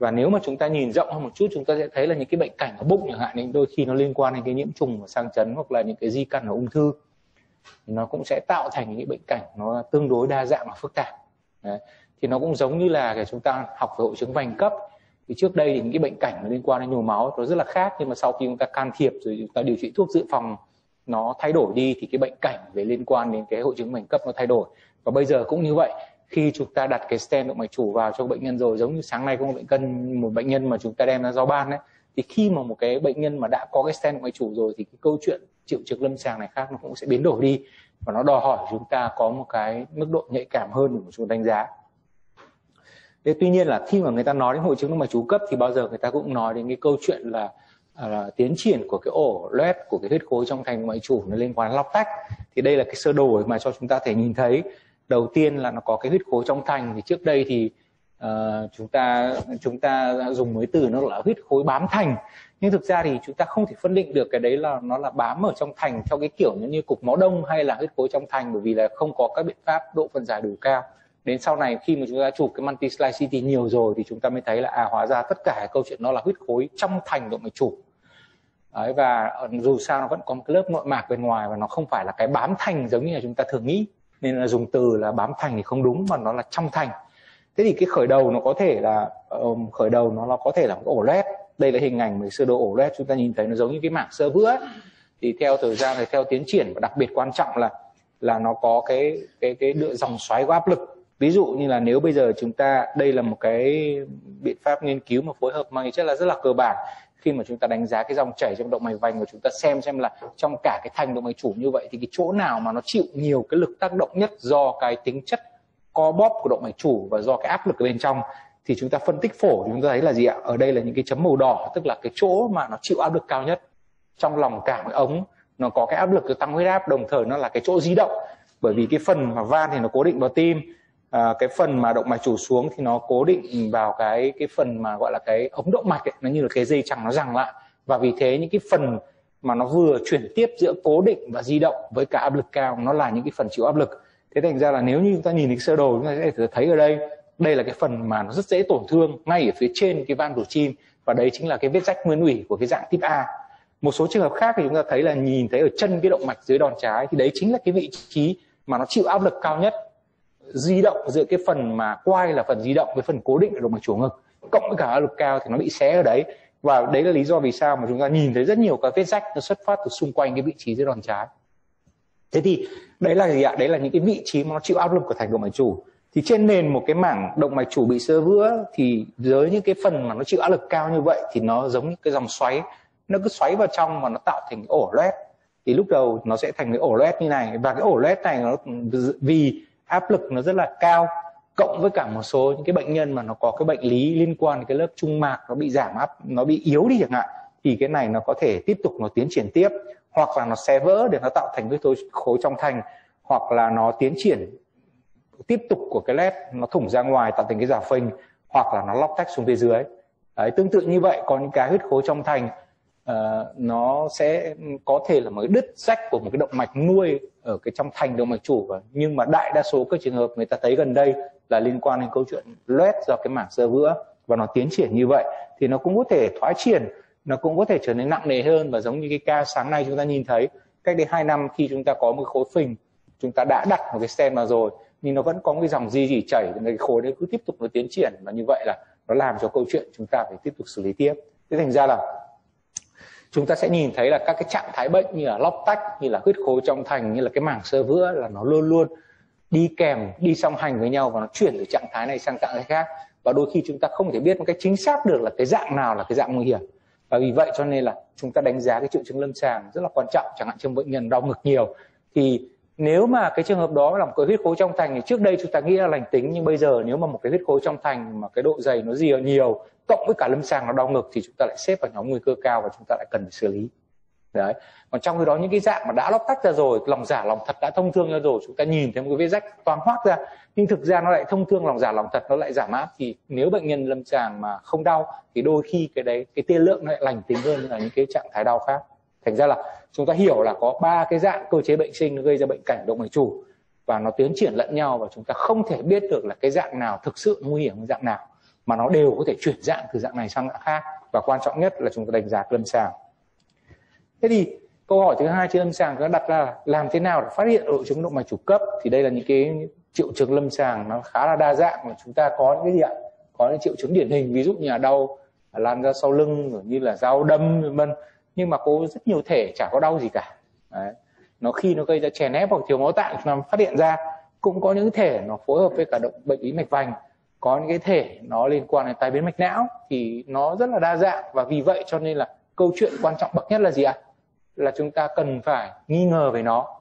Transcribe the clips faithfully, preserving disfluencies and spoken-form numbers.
Và nếu mà chúng ta nhìn rộng hơn một chút, chúng ta sẽ thấy là những cái bệnh cảnh ở bụng chẳng hạn, nên đôi khi nó liên quan đến cái nhiễm trùng và sang chấn hoặc là những cái di căn ở ung thư, nó cũng sẽ tạo thành những bệnh cảnh nó tương đối đa dạng và phức tạp. Đấy. Thì nó cũng giống như là cái chúng ta học về hội chứng vành cấp, thì trước đây thì những cái bệnh cảnh liên quan đến nhồi máu nó rất là khác, nhưng mà sau khi chúng ta can thiệp rồi chúng ta điều trị thuốc dự phòng nó thay đổi đi, thì cái bệnh cảnh về liên quan đến cái hội chứng vành cấp nó thay đổi. Và bây giờ cũng như vậy, khi chúng ta đặt cái stent động mạch chủ vào cho bệnh nhân rồi, giống như sáng nay có một bệnh cân một bệnh nhân mà chúng ta đem ra giao ban đấy, thì khi mà một cái bệnh nhân mà đã có cái stent động mạch chủ rồi thì cái câu chuyện triệu chứng lâm sàng này khác nó cũng sẽ biến đổi đi, và nó đòi hỏi chúng ta có một cái mức độ nhạy cảm hơn để mà chúng ta đánh giá. Thế tuy nhiên là khi mà người ta nói đến hội chứng động mạch chủ cấp thì bao giờ người ta cũng nói đến cái câu chuyện là, là tiến triển của cái ổ loét của cái huyết khối trong thành động mạch chủ nó liên quan đến lóc tách. Thì đây là cái sơ đồ mà cho chúng ta thể nhìn thấy. Đầu tiên là nó có cái huyết khối trong thành, thì trước đây thì uh, chúng ta chúng ta dùng mấy từ nó là huyết khối bám thành, nhưng thực ra thì chúng ta không thể phân định được cái đấy là nó là bám ở trong thành theo cái kiểu như cục máu đông hay là huyết khối trong thành, bởi vì là không có các biện pháp độ phân giải đủ cao. Đến sau này khi mà chúng ta chụp cái multi slide xê tê nhiều rồi thì chúng ta mới thấy là à hóa ra tất cả cái câu chuyện nó là huyết khối trong thành động mạch chủ. Đấy, và dù sao nó vẫn có một cái lớp nội mạc bên ngoài và nó không phải là cái bám thành giống như là chúng ta thường nghĩ, nên là dùng từ là bám thành thì không đúng, mà nó là trong thành. Thế thì cái khởi đầu nó có thể là um, khởi đầu nó là có thể là một ổ loét. Đây là hình ảnh về sơ đồ ổ loét, chúng ta nhìn thấy nó giống như cái mảng xơ vữa ấy. Thì theo thời gian thì theo tiến triển, và đặc biệt quan trọng là là nó có cái cái cái đựa dòng xoáy của áp lực. Ví dụ như là nếu bây giờ chúng ta, đây là một cái biện pháp nghiên cứu mà phối hợp mang chất là rất là cơ bản, khi mà chúng ta đánh giá cái dòng chảy trong động mạch vành và chúng ta xem xem là trong cả cái thành động mạch chủ như vậy thì cái chỗ nào mà nó chịu nhiều cái lực tác động nhất do cái tính chất co bóp của động mạch chủ và do cái áp lực ở bên trong, thì chúng ta phân tích phổi thì chúng ta thấy là gì ạ? Ở đây là những cái chấm màu đỏ, tức là cái chỗ mà nó chịu áp lực cao nhất trong lòng cả cái ống, nó có cái áp lực để tăng huyết áp, đồng thời nó là cái chỗ di động, bởi vì cái phần mà van thì nó cố định vào tim, à, cái phần mà động mạch chủ xuống thì nó cố định vào cái cái phần mà gọi là cái ống động mạch ấy, nó như là cái dây chằng nó giằng lại, và vì thế những cái phần mà nó vừa chuyển tiếp giữa cố định và di động với cả áp lực cao nó là những cái phần chịu áp lực. Thế thành ra là nếu như chúng ta nhìn cái sơ đồ chúng ta sẽ thấy ở đây, đây là cái phần mà nó rất dễ tổn thương ngay ở phía trên cái van của tim, và đấy chính là cái vết rách nguyên ủy của cái dạng type A. Một số trường hợp khác thì chúng ta thấy là nhìn thấy ở chân cái động mạch dưới đòn trái, thì đấy chính là cái vị trí mà nó chịu áp lực cao nhất, di động giữa cái phần mà quai là phần di động với phần cố định ở động mạch chủ ngực, cộng với cả áp lực cao thì nó bị xé ở đấy. Và đấy là lý do vì sao mà chúng ta nhìn thấy rất nhiều các vết rách nó xuất phát từ xung quanh cái vị trí dưới đòn trái. Thế thì đấy là gì ạ? Đấy là những cái vị trí mà nó chịu áp lực của thành động mạch chủ. Thì trên nền một cái mảng động mạch chủ bị xơ vữa, thì với những cái phần mà nó chịu áp lực cao như vậy thì nó giống như cái dòng xoáy, nó cứ xoáy vào trong và nó tạo thành cái ổ loét. Thì lúc đầu nó sẽ thành cái ổ loét như này, và cái ổ loét này nó vì áp lực nó rất là cao, cộng với cả một số những cái bệnh nhân mà nó có cái bệnh lý liên quan đến cái lớp trung mạc nó bị giảm áp, nó bị yếu đi chẳng hạn, thì cái này nó có thể tiếp tục nó tiến triển tiếp, hoặc là nó xé vỡ để nó tạo thành cái khối trong thành, hoặc là nó tiến triển tiếp tục của cái lét nó thủng ra ngoài tạo thành cái giả phình, hoặc là nó lóc tách xuống phía dưới. Đấy, tương tự như vậy có những cái huyết khối trong thành uh, nó sẽ có thể là một cái đứt rách của một cái động mạch nuôi ở cái trong thành động mạch chủ, nhưng mà đại đa số các trường hợp người ta thấy gần đây là liên quan đến câu chuyện loét do cái mảng xơ vữa, và nó tiến triển như vậy thì nó cũng có thể thoái triển, nó cũng có thể trở nên nặng nề hơn. Và giống như cái ca sáng nay chúng ta nhìn thấy, cách đây hai năm khi chúng ta có một khối phình, chúng ta đã đặt một cái stent vào rồi nhưng nó vẫn có một cái dòng di dỉ chảy, cái khối đấy cứ tiếp tục nó tiến triển, và như vậy là nó làm cho câu chuyện chúng ta phải tiếp tục xử lý tiếp. Thế thành ra là chúng ta sẽ nhìn thấy là các cái trạng thái bệnh như là lóc tách, như là huyết khối trong thành, như là cái mảng xơ vữa là nó luôn luôn đi kèm, đi song hành với nhau, và nó chuyển từ trạng thái này sang trạng thái khác. Và đôi khi chúng ta không thể biết một cách chính xác được là cái dạng nào là cái dạng nguy hiểm. Và vì vậy cho nên là chúng ta đánh giá cái triệu chứng lâm sàng rất là quan trọng. Chẳng hạn trong bệnh nhân đau ngực nhiều, thì nếu mà cái trường hợp đó là một cái huyết khối trong thành thì trước đây chúng ta nghĩ là lành tính, nhưng bây giờ nếu mà một cái huyết khối trong thành mà cái độ dày nó nhiều nhiều cộng với cả lâm sàng nó đau ngực thì chúng ta lại xếp vào nhóm nguy cơ cao và chúng ta lại cần phải xử lý. Đấy. Còn trong khi đó những cái dạng mà đã lóc tách ra rồi, lòng giả lòng thật đã thông thương ra rồi, chúng ta nhìn thấy một cái vết rách toang hoác ra, nhưng thực ra nó lại thông thương lòng giả lòng thật, nó lại giảm áp, thì nếu bệnh nhân lâm sàng mà không đau thì đôi khi cái đấy cái tiên lượng nó lại lành tính hơn là những cái trạng thái đau khác. Thành ra là chúng ta hiểu là có ba cái dạng cơ chế bệnh sinh gây ra bệnh cảnh động mạch chủ, và nó tiến triển lẫn nhau, và chúng ta không thể biết được là cái dạng nào thực sự nguy hiểm, cái dạng nào. mà nó đều có thể chuyển dạng từ dạng này sang dạng khác, và quan trọng nhất là chúng ta đánh giá lâm sàng. Thế thì câu hỏi thứ hai trên lâm sàng nó đặt ra là làm thế nào để phát hiện hội chứng động mạch chủ cấp. Thì đây là những cái triệu chứng lâm sàng nó khá là đa dạng, mà chúng ta có những cái gì ạ? Có những triệu chứng điển hình, ví dụ như là đau lan ra sau lưng, như là dao đâm vân vân, nhưng mà có rất nhiều thể chả có đau gì cả. Đấy. Nó khi nó gây ra chèn ép hoặc thiếu máu tạng chúng ta phát hiện ra. Cũng có những thể nó phối hợp với cả động bệnh lý mạch vành, có những cái thể nó liên quan đến tai biến mạch não, thì nó rất là đa dạng. Và vì vậy cho nên là câu chuyện quan trọng bậc nhất là gì ạ? Là chúng ta cần phải nghi ngờ về nó.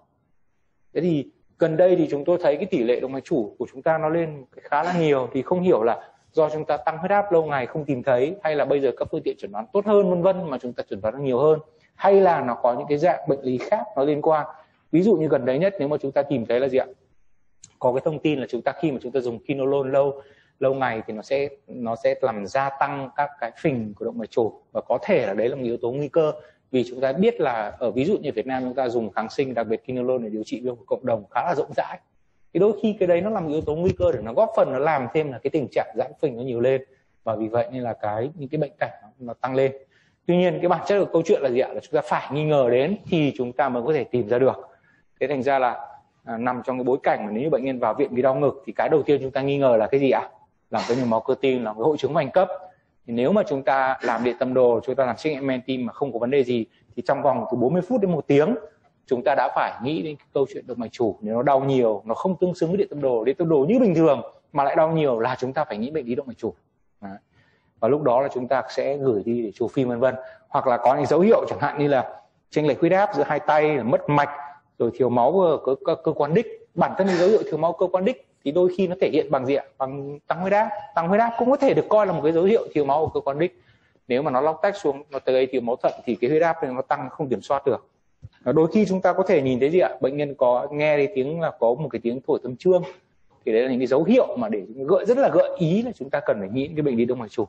Thế thì gần đây thì chúng tôi thấy cái tỷ lệ động mạch chủ của chúng ta nó lên khá là nhiều, thì không hiểu là do chúng ta tăng huyết áp lâu ngày không tìm thấy, hay là bây giờ các phương tiện chẩn đoán tốt hơn vân vân mà chúng ta chẩn đoán được nhiều hơn, hay là nó có những cái dạng bệnh lý khác nó liên quan. Ví dụ như gần đấy nhất nếu mà chúng ta tìm thấy là gì ạ? Có cái thông tin là chúng ta khi mà chúng ta dùng quinolone lâu lâu ngày thì nó sẽ nó sẽ làm gia tăng các cái phình của động mạch chủ, và có thể là đấy là một yếu tố nguy cơ. Vì chúng ta biết là ở ví dụ như Việt Nam chúng ta dùng kháng sinh, đặc biệt quinolone để điều trị viêm phổi cộng đồng khá là rộng rãi, thì đôi khi cái đấy nó là một yếu tố nguy cơ để nó góp phần nó làm thêm là cái tình trạng giãn phình nó nhiều lên, và vì vậy nên là cái những cái bệnh cảnh nó, nó tăng lên. Tuy nhiên cái bản chất của câu chuyện là gì ạ? Là chúng ta phải nghi ngờ đến thì chúng ta mới có thể tìm ra được. Thế thành ra là à, nằm trong cái bối cảnh mà nếu như bệnh nhân vào viện vì đau ngực thì cái đầu tiên chúng ta nghi ngờ là cái gì ạ? Là cái nhồi máu cơ tim, là cái hội chứng vành cấp. Thì nếu mà chúng ta làm điện tâm đồ, chúng ta làm xét nghiệm men tim mà không có vấn đề gì, thì trong vòng từ bốn mươi phút đến một tiếng chúng ta đã phải nghĩ đến cái câu chuyện động mạch chủ. Nếu nó đau nhiều, nó không tương xứng với điện tâm đồ, điện tâm đồ như bình thường mà lại đau nhiều, là chúng ta phải nghĩ bệnh lý động mạch chủ. Đấy. Và lúc đó là chúng ta sẽ gửi đi để chụp phim vân vân. Hoặc là có những dấu hiệu chẳng hạn như là chênh lệch huyết áp giữa hai tay, mất mạch, rồi thiếu máu ở cơ, cơ, cơ quan đích. Bản thân những dấu hiệu thiếu máu cơ quan đích thì đôi khi nó thể hiện bằng gì ạ? Bằng tăng huyết áp. Tăng huyết áp cũng có thể được coi là một cái dấu hiệu thiếu máu ở cơ quan đích. Nếu mà nó lóc tách xuống, nó tới thiếu máu thận thì cái huyết áp nó tăng không kiểm soát được. Và đôi khi chúng ta có thể nhìn thấy gì ạ? Bệnh nhân có nghe thấy tiếng là có một cái tiếng thổi tâm trương. Thì đấy là những cái dấu hiệu mà để gợi rất là gợi ý là chúng ta cần phải nghĩ đến cái bệnh lý động mạch chủ.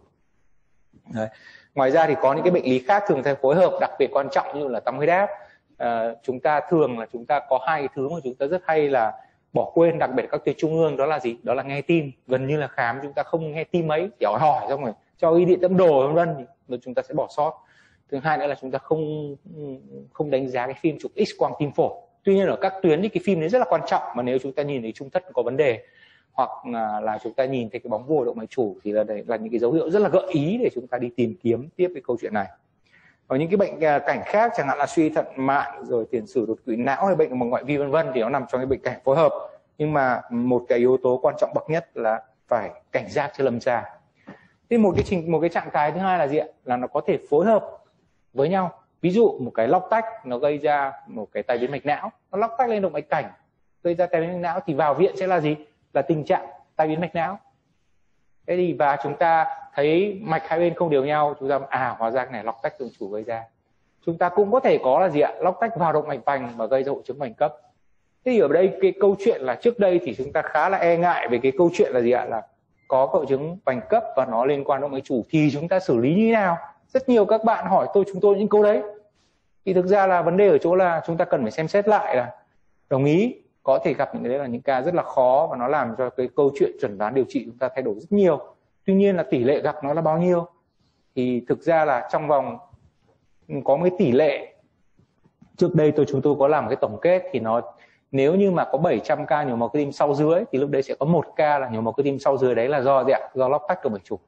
Đấy. Ngoài ra thì có những cái bệnh lý khác thường theo phối hợp đặc biệt quan trọng như là tăng huyết áp. À, chúng ta thường là chúng ta có hai cái thứ mà chúng ta rất hay là bỏ quên, đặc biệt các tuyến trung ương, đó là gì? Đó là nghe tim. Gần như là khám chúng ta không nghe tim mấy, chỉ hỏi hỏi xong rồi cho đi điện tâm đồ vân vân thì chúng ta sẽ bỏ sót. Thứ hai nữa là chúng ta không không đánh giá cái phim chụp X quang tim phổi. Tuy nhiên ở các tuyến thì cái phim đấy rất là quan trọng, mà nếu chúng ta nhìn thấy trung thất có vấn đề, hoặc là chúng ta nhìn thấy cái bóng vồ động mạch chủ thì là đấy là những cái dấu hiệu rất là gợi ý để chúng ta đi tìm kiếm tiếp cái câu chuyện này. Và những cái bệnh cảnh khác chẳng hạn là suy thận mạn, rồi tiền sử đột quỵ não hay bệnh bằng ngoại vi vân vân thì nó nằm trong cái bệnh cảnh phối hợp. Nhưng mà một cái yếu tố quan trọng bậc nhất là phải cảnh giác cho lâm sàng. Thế một cái trình một cái trạng thái thứ hai là gì ạ? Là nó có thể phối hợp với nhau. Ví dụ một cái lóc tách nó gây ra một cái tai biến mạch não, nó lóc tách lên động mạch cảnh gây ra tai biến mạch não thì vào viện sẽ là gì? Là tình trạng tai biến mạch não. Thế thì và chúng ta thấy mạch hai bên không đều nhau, chúng ta à hóa ra cái này lóc tách động chủ gây ra. Chúng ta cũng có thể có là gì ạ? Lóc tách vào động mạch vành và gây ra hội chứng vành cấp. Thế thì ở đây cái câu chuyện là trước đây thì chúng ta khá là e ngại về cái câu chuyện là gì ạ? Là có hội chứng vành cấp và nó liên quan động mạch chủ thì chúng ta xử lý như thế nào? Rất nhiều các bạn hỏi tôi chúng tôi những câu đấy. Thì thực ra là vấn đề ở chỗ là chúng ta cần phải xem xét lại là đồng ý có thể gặp những cái đấy là những ca rất là khó và nó làm cho cái câu chuyện chẩn đoán điều trị chúng ta thay đổi rất nhiều. Tuy nhiên là tỷ lệ gặp nó là bao nhiêu? Thì thực ra là trong vòng có một cái tỷ lệ trước đây tôi chúng tôi có làm một cái tổng kết thì nó nếu như mà có bảy trăm ca nhồi máu cơ tim sau dưới thì lúc đấy sẽ có một ca là nhồi máu cơ tim sau dưới, đấy là do gì ạ? Do lóc tách động mạch chủ.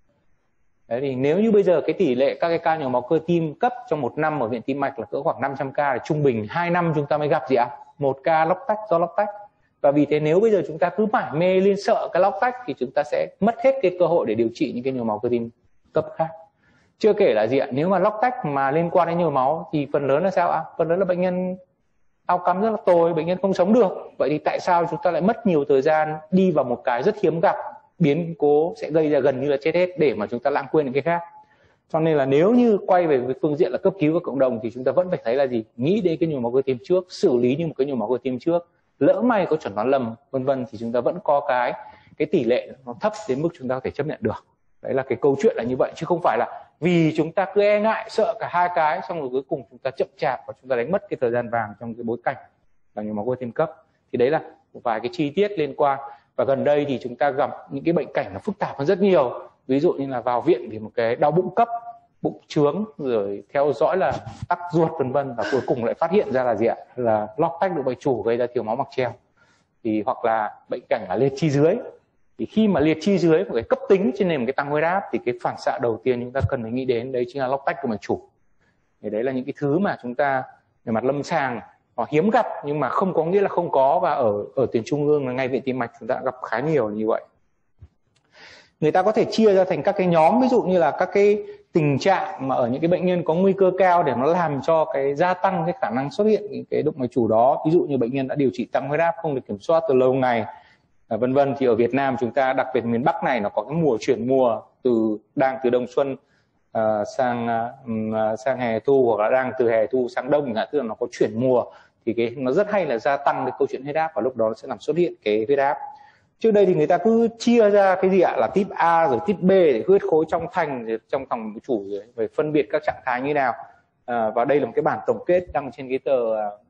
Đấy thì nếu như bây giờ cái tỷ lệ các cái ca nhồi máu cơ tim cấp trong một năm ở viện tim mạch là cỡ khoảng năm trăm ca, là trung bình hai năm chúng ta mới gặp gì ạ? Một ca lóc tách do lóc tách. Và vì thế nếu bây giờ chúng ta cứ mải mê liên sợ cái lóc tách thì chúng ta sẽ mất hết cái cơ hội để điều trị những cái nhồi máu cơ tim cấp khác. Chưa kể là gì ạ? Nếu mà lóc tách mà liên quan đến nhồi máu thì phần lớn là sao ạ? Phần lớn là bệnh nhân outcome rất là tồi, bệnh nhân không sống được. Vậy thì tại sao chúng ta lại mất nhiều thời gian đi vào một cái rất hiếm gặp, biến cố sẽ gây ra gần như là chết hết để mà chúng ta lãng quên những cái khác. Cho nên là nếu như quay về với phương diện là cấp cứu và cộng đồng thì chúng ta vẫn phải thấy là gì? Nghĩ đến cái nhồi máu cơ tim trước, xử lý như một cái nhồi máu cơ tim trước. Lỡ may có chẩn đoán lầm vân vân thì chúng ta vẫn có cái cái tỷ lệ nó thấp đến mức chúng ta có thể chấp nhận được. Đấy là cái câu chuyện là như vậy, chứ không phải là vì chúng ta cứ e ngại sợ cả hai cái xong rồi cuối cùng chúng ta chậm chạp và chúng ta đánh mất cái thời gian vàng trong cái bối cảnh là nhồi máu cơ tim cấp. Thì đấy là một vài cái chi tiết liên quan. Và gần đây thì chúng ta gặp những cái bệnh cảnh nó phức tạp hơn rất nhiều. ví dụ như là vào viện vì một cái đau bụng cấp, bụng trướng, rồi theo dõi là tắc ruột vân vân, và cuối cùng lại phát hiện ra là gì ạ, là lóc tách động mạch chủ gây ra thiếu máu mạc treo. Thì hoặc là bệnh cảnh là liệt chi dưới. Thì khi mà liệt chi dưới một cái cấp tính trên nền một cái tăng huyết áp thì cái phản xạ đầu tiên chúng ta cần phải nghĩ đến đấy chính là lóc tách động mạch chủ. Thì đấy là những cái thứ mà chúng ta về mặt lâm sàng nó hiếm gặp, nhưng mà không có nghĩa là không có, và ở ở tuyến trung ương là ngay viện tim mạch chúng ta gặp khá nhiều như vậy. Người ta có thể chia ra thành các cái nhóm, ví dụ như là các cái tình trạng mà ở những cái bệnh nhân có nguy cơ cao để nó làm cho cái gia tăng cái khả năng xuất hiện những cái động mạch chủ đó, ví dụ như bệnh nhân đã điều trị tăng huyết áp không được kiểm soát từ lâu ngày, vân vân. Thì ở Việt Nam chúng ta, đặc biệt miền Bắc này, nó có cái mùa chuyển mùa từ đang từ đông xuân uh, sang uh, sang hè thu, hoặc là đang từ hè thu sang đông, tức là nó có chuyển mùa, thì cái nó rất hay là gia tăng cái câu chuyện huyết áp, và lúc đó nó sẽ làm xuất hiện cái huyết áp. Trước đây thì người ta cứ chia ra cái gì ạ, là type A rồi type B để huyết khối trong thành, trong phòng chủ, rồi về phân biệt các trạng thái như nào. À, và đây là một cái bản tổng kết đăng trên cái tờ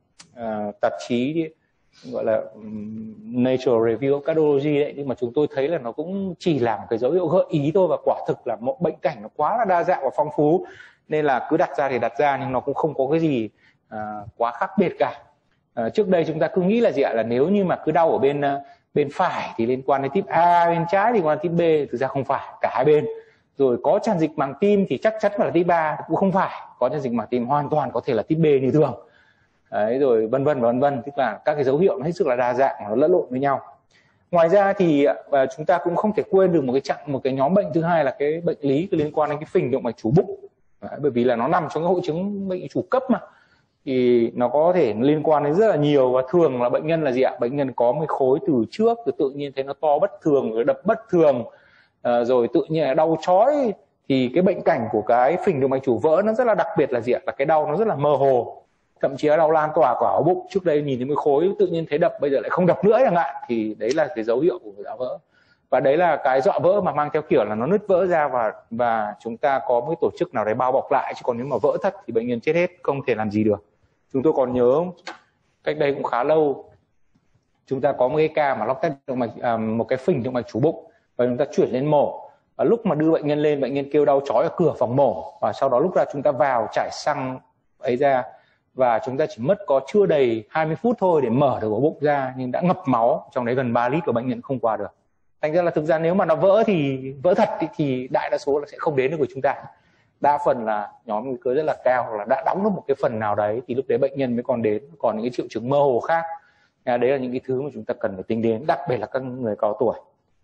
uh, tạp chí gọi là um, Nature Review of Cardiology đấy, nhưng mà chúng tôi thấy là nó cũng chỉ là một cái dấu hiệu gợi ý thôi, và quả thực là một bệnh cảnh nó quá là đa dạng và phong phú, nên là cứ đặt ra thì đặt ra, nhưng nó cũng không có cái gì uh, quá khác biệt cả. Uh, trước đây chúng ta cứ nghĩ là gì ạ, là nếu như mà cứ đau ở bên uh, bên phải thì liên quan đến type A, bên trái thì liên quan đến type B, thực ra không phải, cả hai bên. Rồi có tràn dịch màng tim thì chắc chắn là type A, cũng không phải, có tràn dịch màng tim hoàn toàn có thể là type B như thường. Đấy, rồi vân vân và vân vân, tức là các cái dấu hiệu nó hết sức là đa dạng, nó lẫn lộn với nhau. Ngoài ra thì và chúng ta cũng không thể quên được một cái trạng một cái nhóm bệnh thứ hai là cái bệnh lý liên quan đến cái phình động mạch chủ bụng. Đấy, bởi vì là nó nằm trong cái hội chứng bệnh chủ cấp mà, thì nó có thể liên quan đến rất là nhiều, và thường là bệnh nhân là gì ạ, bệnh nhân có một khối từ trước rồi tự nhiên thấy nó to bất thường, rồi đập bất thường, à, rồi tự nhiên là đau chói. Thì cái bệnh cảnh của cái phình động mạch chủ vỡ nó rất là đặc biệt là gì ạ, là cái đau nó rất là mơ hồ, thậm chí là đau lan tỏa quả áo bụng. Trước đây nhìn thấy một khối tự nhiên thấy đập, bây giờ lại không đập nữa chẳng hạn, thì đấy là cái dấu hiệu của dọa vỡ. Và đấy là cái dọa vỡ mà mang theo kiểu là nó nứt vỡ ra, và và chúng ta có một cái tổ chức nào đấy bao bọc lại, chứ còn nếu mà vỡ thật thì bệnh nhân chết hết, không thể làm gì được. Chúng tôi còn nhớ cách đây cũng khá lâu, chúng ta có một cái ca mà lóc tách động mạch, à, một cái phình động mạch chủ bụng, và chúng ta chuyển lên mổ. Và lúc mà đưa bệnh nhân lên, bệnh nhân kêu đau chói ở cửa phòng mổ, và sau đó lúc ra chúng ta vào trải xăng ấy ra, và chúng ta chỉ mất có chưa đầy hai mươi phút thôi để mở được ổ bụng ra, nhưng đã ngập máu trong đấy gần ba lít của bệnh nhân không qua được. Thành ra là thực ra nếu mà nó vỡ thì vỡ thật thì, thì đại đa số là sẽ không đến được với chúng ta. Đa phần là nhóm nguy cơ rất là cao, hoặc là đã đóng được một cái phần nào đấy thì lúc đấy bệnh nhân mới còn đến, còn những cái triệu chứng mơ hồ khác. Đấy là những cái thứ mà chúng ta cần phải tính đến, đặc biệt là các người cao tuổi.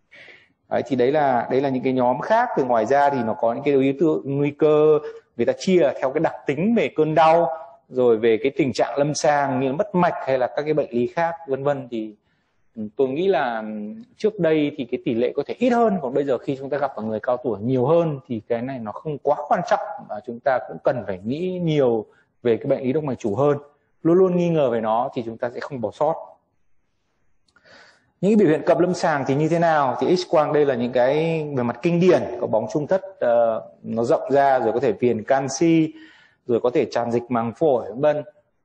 Đấy, thì đấy là đấy là những cái nhóm khác. Từ ngoài ra thì nó có những cái yếu tố nguy cơ, người ta chia theo cái đặc tính về cơn đau, rồi về cái tình trạng lâm sàng như mất mạch hay là các cái bệnh lý khác vân vân. Thì tôi nghĩ là trước đây thì cái tỷ lệ có thể ít hơn, còn bây giờ khi chúng ta gặp ở người cao tuổi nhiều hơn thì cái này nó không quá quan trọng, và chúng ta cũng cần phải nghĩ nhiều về cái bệnh lý động mạch chủ hơn, luôn luôn nghi ngờ về nó thì chúng ta sẽ không bỏ sót. Những cái biểu hiện cận lâm sàng thì như thế nào? Thì X-quang đây là những cái về mặt kinh điển, có bóng trung thất uh, nó rộng ra, rồi có thể viền canxi, rồi có thể tràn dịch màng phổi vân vân.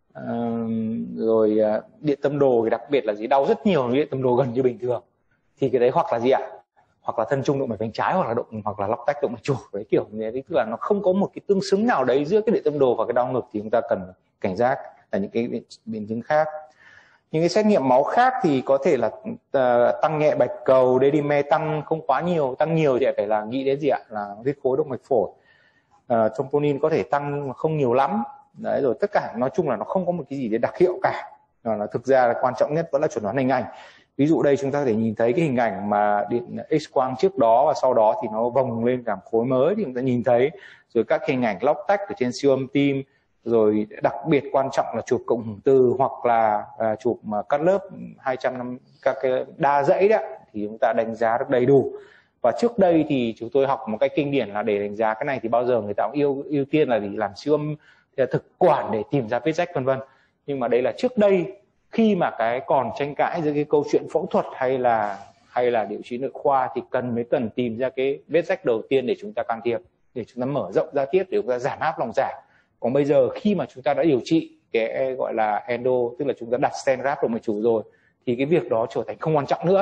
Uh, rồi uh, điện tâm đồ thì đặc biệt là gì, đau rất nhiều, điện tâm đồ gần như bình thường. Thì cái đấy hoặc là gì ạ, hoặc là thân trung động mạch vành trái, hoặc là động hoặc là lóc tách động mạch chủ, cái kiểu như thế. Tức là nó không có một cái tương xứng nào đấy giữa cái điện tâm đồ và cái đau ngực, thì chúng ta cần cảnh giác là những cái biến chứng khác. Những cái xét nghiệm máu khác thì có thể là uh, tăng nhẹ bạch cầu, dedimer tăng không quá nhiều, tăng nhiều thì phải là nghĩ đến gì ạ, là huyết khối động mạch phổi. Uh, troponin có thể tăng mà không nhiều lắm. Đấy, rồi tất cả nói chung là nó không có một cái gì để đặc hiệu cả. Rồi là thực ra là quan trọng nhất vẫn là chuẩn đoán hình ảnh. Ví dụ đây chúng ta có thể nhìn thấy cái hình ảnh mà điện X-quang trước đó và sau đó thì nó vòng lên cảm khối mới thì chúng ta nhìn thấy. Rồi các hình ảnh lóc tách ở trên siêu âm tim, rồi đặc biệt quan trọng là chụp cộng hưởng từ, hoặc là à, chụp mà cắt lớp hai trăm năm các cái đa dãy đó, thì chúng ta đánh giá được đầy đủ. Và trước đây thì chúng tôi học một cái kinh điển là để đánh giá cái này thì bao giờ người ta cũng ưu ưu tiên là gì, làm siêu âm thực quản để tìm ra vết rách vân vân. Nhưng mà đây là trước đây, khi mà cái còn tranh cãi giữa cái câu chuyện phẫu thuật hay là hay là điều trị nội khoa, thì cần mới cần tìm ra cái vết rách đầu tiên để chúng ta can thiệp, để chúng ta mở rộng ra tiếp, để chúng ta giảm áp lòng giả. Còn bây giờ khi mà chúng ta đã điều trị cái gọi là endo, tức là chúng ta đặt stent graft động mạch chủ rồi, thì cái việc đó trở thành không quan trọng nữa.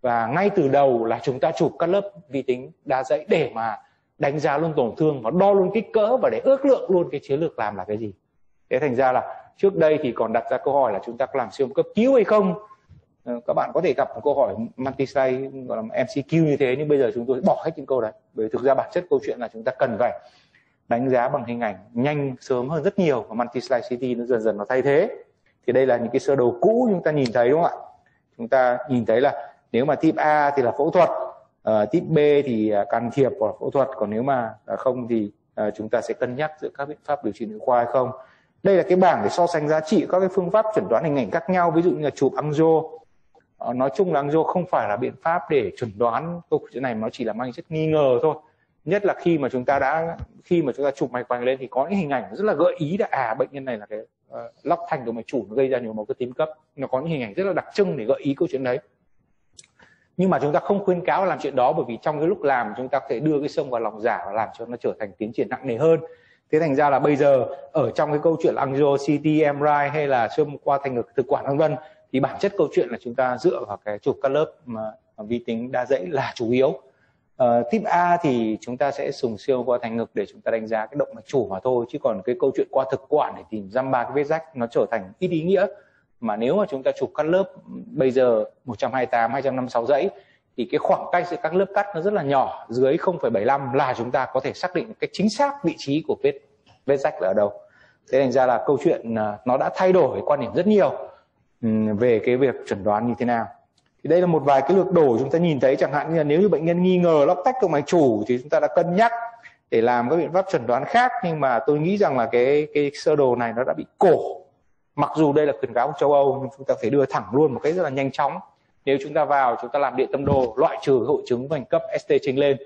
Và ngay từ đầu là chúng ta chụp các lớp vi tính đa dãy để mà đánh giá luôn tổn thương và đo luôn kích cỡ và để ước lượng luôn cái chiến lược làm là cái gì. Thế thành ra là trước đây thì còn đặt ra câu hỏi là chúng ta có làm siêu âm cấp cứu hay không. Các bạn có thể gặp một câu hỏi multi-slide gọi là em xê quy như thế, nhưng bây giờ chúng tôi bỏ hết những câu đấy. Bởi thực ra bản chất câu chuyện là chúng ta cần phải đánh giá bằng hình ảnh nhanh sớm hơn rất nhiều, và multi-slide xê tê nó dần dần nó thay thế. Thì đây là những cái sơ đồ cũ chúng ta nhìn thấy, đúng không ạ? Chúng ta nhìn thấy là nếu mà type A thì là phẫu thuật, uh, type B thì can thiệp hoặc là phẫu thuật, còn nếu mà không thì uh, chúng ta sẽ cân nhắc giữa các biện pháp điều trị nội khoa hay không. Đây là cái bảng để so sánh giá trị các cái phương pháp chẩn đoán hình ảnh khác nhau, ví dụ như là chụp angio. Uh, nói chung là angio không phải là biện pháp để chẩn đoán câu chuyện này, nó chỉ là mang chất nghi ngờ thôi. Nhất là khi mà chúng ta đã khi mà chúng ta chụp mạch vành lên thì có những hình ảnh rất là gợi ý là à bệnh nhân này là cái uh, lóc thanh động mạch chủ nó gây ra nhồi máu cơ tim cấp. Nó có những hình ảnh rất là đặc trưng để gợi ý câu chuyện đấy. Nhưng mà chúng ta không khuyên cáo làm chuyện đó, bởi vì trong cái lúc làm chúng ta có thể đưa cái xông vào lòng giả và làm cho nó trở thành tiến triển nặng nề hơn. Thế thành ra là bây giờ ở trong cái câu chuyện angio, xê tê, em rờ i hay là siêu âm qua thành ngực thực quản vân vân thì bản chất câu chuyện là chúng ta dựa vào cái chụp các lớp mà vi tính đa dãy là chủ yếu. Uh, type A thì chúng ta sẽ dùng siêu âm qua thành ngực để chúng ta đánh giá cái động mạch chủ mà thôi, chứ còn cái câu chuyện qua thực quản để tìm dăm ba cái vết rách nó trở thành ít ý nghĩa. Mà nếu mà chúng ta chụp các lớp bây giờ một trăm hai mươi tám, hai trăm năm mươi sáu dãy thì cái khoảng cách giữa các lớp cắt nó rất là nhỏ, dưới không phẩy bảy lăm là chúng ta có thể xác định cái chính xác vị trí của vết vết rách là ở đâu. Thế thành ra là câu chuyện nó đã thay đổi quan điểm rất nhiều về cái việc chẩn đoán như thế nào. Thì đây là một vài cái lược đồ chúng ta nhìn thấy, chẳng hạn như là nếu như bệnh nhân nghi ngờ lóc tách động mạch chủ thì chúng ta đã cân nhắc để làm các biện pháp chẩn đoán khác, nhưng mà tôi nghĩ rằng là cái cái sơ đồ này nó đã bị cổ. Mặc dù đây là khuyến cáo của châu Âu nhưng chúng ta phải đưa thẳng luôn một cái rất là nhanh chóng. Nếu chúng ta vào chúng ta làm điện tâm đồ loại trừ hội chứng vành cấp ét tê trình lên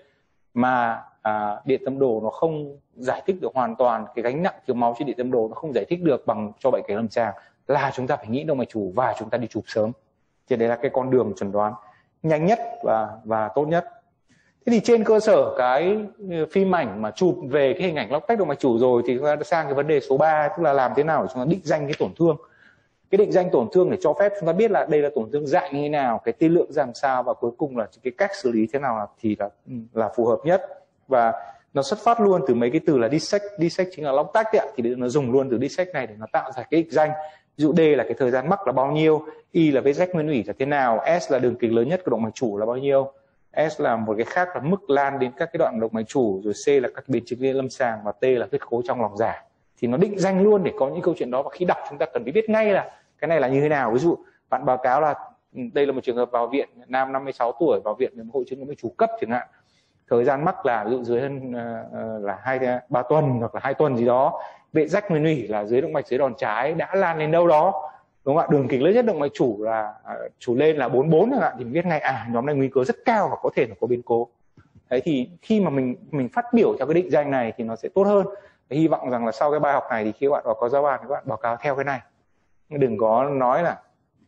mà à, điện tâm đồ nó không giải thích được hoàn toàn cái gánh nặng thiếu máu trên điện tâm đồ, nó không giải thích được bằng cho bệnh cảnh lâm sàng, là chúng ta phải nghĩ động mạch chủ và chúng ta đi chụp sớm. Thì đấy là cái con đường chẩn đoán nhanh nhất và và tốt nhất. Thế thì trên cơ sở cái phim ảnh mà chụp về cái hình ảnh lóc tách động mạch chủ rồi thì chúng ta sang cái vấn đề số ba, tức là làm thế nào để chúng ta định danh cái tổn thương. Cái định danh tổn thương để cho phép chúng ta biết là đây là tổn thương dạng như thế nào, cái tiên lượng ra làm sao, và cuối cùng là cái cách xử lý thế nào là thì là là phù hợp nhất. Và nó xuất phát luôn từ mấy cái từ là dissect, dissect chính là lóc tách ấy, thì nó dùng luôn từ dissect này để nó tạo ra cái định danh. Ví dụ D là cái thời gian mắc là bao nhiêu, Y là vết rách nguyên ủy là thế nào, S là đường kính lớn nhất của động mạch chủ là bao nhiêu, S là một cái khác là mức lan đến các cái đoạn động mạch chủ, rồi C là các biến chứng liên lâm sàng, và T là huyết khối trong lòng giả. Thì nó định danh luôn để có những câu chuyện đó, và khi đọc chúng ta cần phải biết ngay là cái này là như thế nào. Ví dụ bạn báo cáo là đây là một trường hợp vào viện, nam năm mươi sáu tuổi vào viện với hội chứng động mạch chủ cấp chẳng hạn, thời gian mắc là ví dụ dưới hơn uh, là hai ba tuần hoặc là hai tuần gì đó, vết rách nguyên ủy là dưới động mạch dưới đòn trái đã lan đến đâu đó, đúng không ạ? Đường kính lớn nhất động mạch chủ là uh, chủ lên là bốn mươi bốn chẳng hạn, thì mình biết ngay à nhóm này nguy cơ rất cao và có thể là có biến cố. Đấy, thì khi mà mình mình phát biểu theo cái định danh này thì nó sẽ tốt hơn. Và hy vọng rằng là sau cái bài học này thì khi các bạn có giao ban thì các bạn báo cáo theo cái này, đừng có nói là,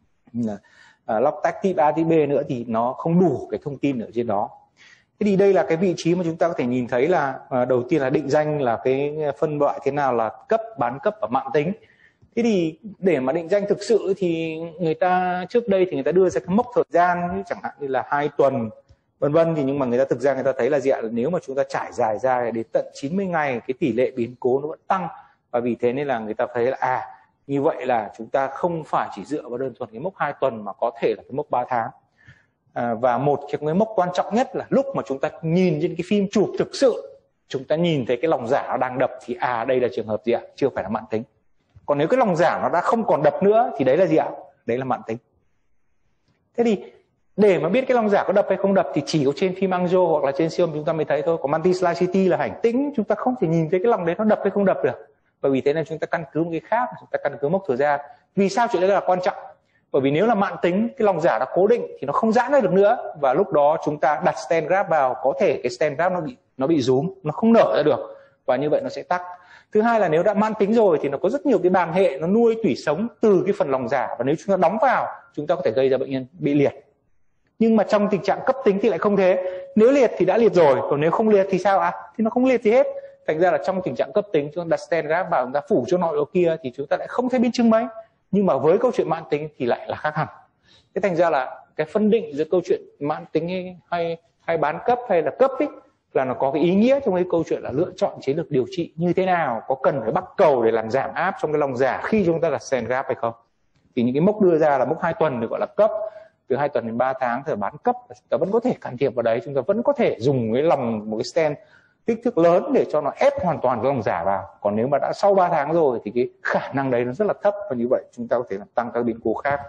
là uh, lóc tách type A, type B nữa thì nó không đủ cái thông tin ở trên đó. Thế thì đây là cái vị trí mà chúng ta có thể nhìn thấy là uh, đầu tiên là định danh là cái phân loại thế nào là cấp, bán cấp và mãn tính. Thế thì để mà định danh thực sự thì người ta trước đây thì người ta đưa ra cái mốc thời gian chẳng hạn như là hai tuần vân vân, thì nhưng mà người ta thực ra người ta thấy là gì ạ, nếu mà chúng ta trải dài ra đến tận chín mươi ngày cái tỷ lệ biến cố nó vẫn tăng, và vì thế nên là người ta thấy là à như vậy là chúng ta không phải chỉ dựa vào đơn thuần cái mốc hai tuần mà có thể là cái mốc ba tháng. À, và một cái mốc quan trọng nhất là lúc mà chúng ta nhìn trên cái phim chụp thực sự chúng ta nhìn thấy cái lòng giả nó đang đập thì à đây là trường hợp gì ạ, chưa phải là mãn tính. Còn nếu cái lòng giả nó đã không còn đập nữa thì đấy là gì ạ, đấy là mãn tính. Thế thì để mà biết cái lòng giả có đập hay không đập thì chỉ có trên phim angio hoặc là trên siêu âm chúng ta mới thấy thôi. Còn multi-slide xê tê là hành tĩnh, chúng ta không thể nhìn thấy cái lòng đấy nó đập hay không đập được. Bởi vì thế nên chúng ta căn cứ một cái khác, chúng ta căn cứ mốc thời gian. Vì sao chuyện đấy là quan trọng? Bởi vì nếu là mãn tính, cái lòng giả đã cố định thì nó không giãn ra được nữa, và lúc đó chúng ta đặt stent graft vào, có thể cái stent graft nó bị nó bị rúm, nó không nở ra được, và như vậy nó sẽ tắc. Thứ hai là nếu đã mãn tính rồi thì nó có rất nhiều cái bàn hệ nó nuôi tủy sống từ cái phần lòng giả, và nếu chúng ta đóng vào chúng ta có thể gây ra bệnh nhân bị liệt. Nhưng mà trong tình trạng cấp tính thì lại không thế. Nếu liệt thì đã liệt rồi, còn nếu không liệt thì sao ạ? À? Thì nó không liệt gì hết. Thành ra là trong tình trạng cấp tính chúng ta đặt stent graft vào, chúng ta phủ cho nội độ kia thì chúng ta lại không thấy biến chứng mấy. Nhưng mà với câu chuyện mãn tính thì lại là khác hẳn. Thế thành ra là cái phân định giữa câu chuyện mãn tính hay hay, hay bán cấp hay là cấp ấy, là nó có cái ý nghĩa trong cái câu chuyện là lựa chọn chiến lược điều trị như thế nào, có cần phải bắt cầu để làm giảm áp trong cái lòng giả khi chúng ta đặt stent graft hay không. Thì những cái mốc đưa ra là mốc hai tuần được gọi là cấp, từ hai tuần đến ba tháng thì bán cấp, chúng ta vẫn có thể can thiệp vào đấy, chúng ta vẫn có thể dùng cái lòng một cái stent kích thước lớn để cho nó ép hoàn toàn cái lòng giả vào. Còn nếu mà đã sau ba tháng rồi thì cái khả năng đấy nó rất là thấp, và như vậy chúng ta có thể làm tăng các biến cố khác.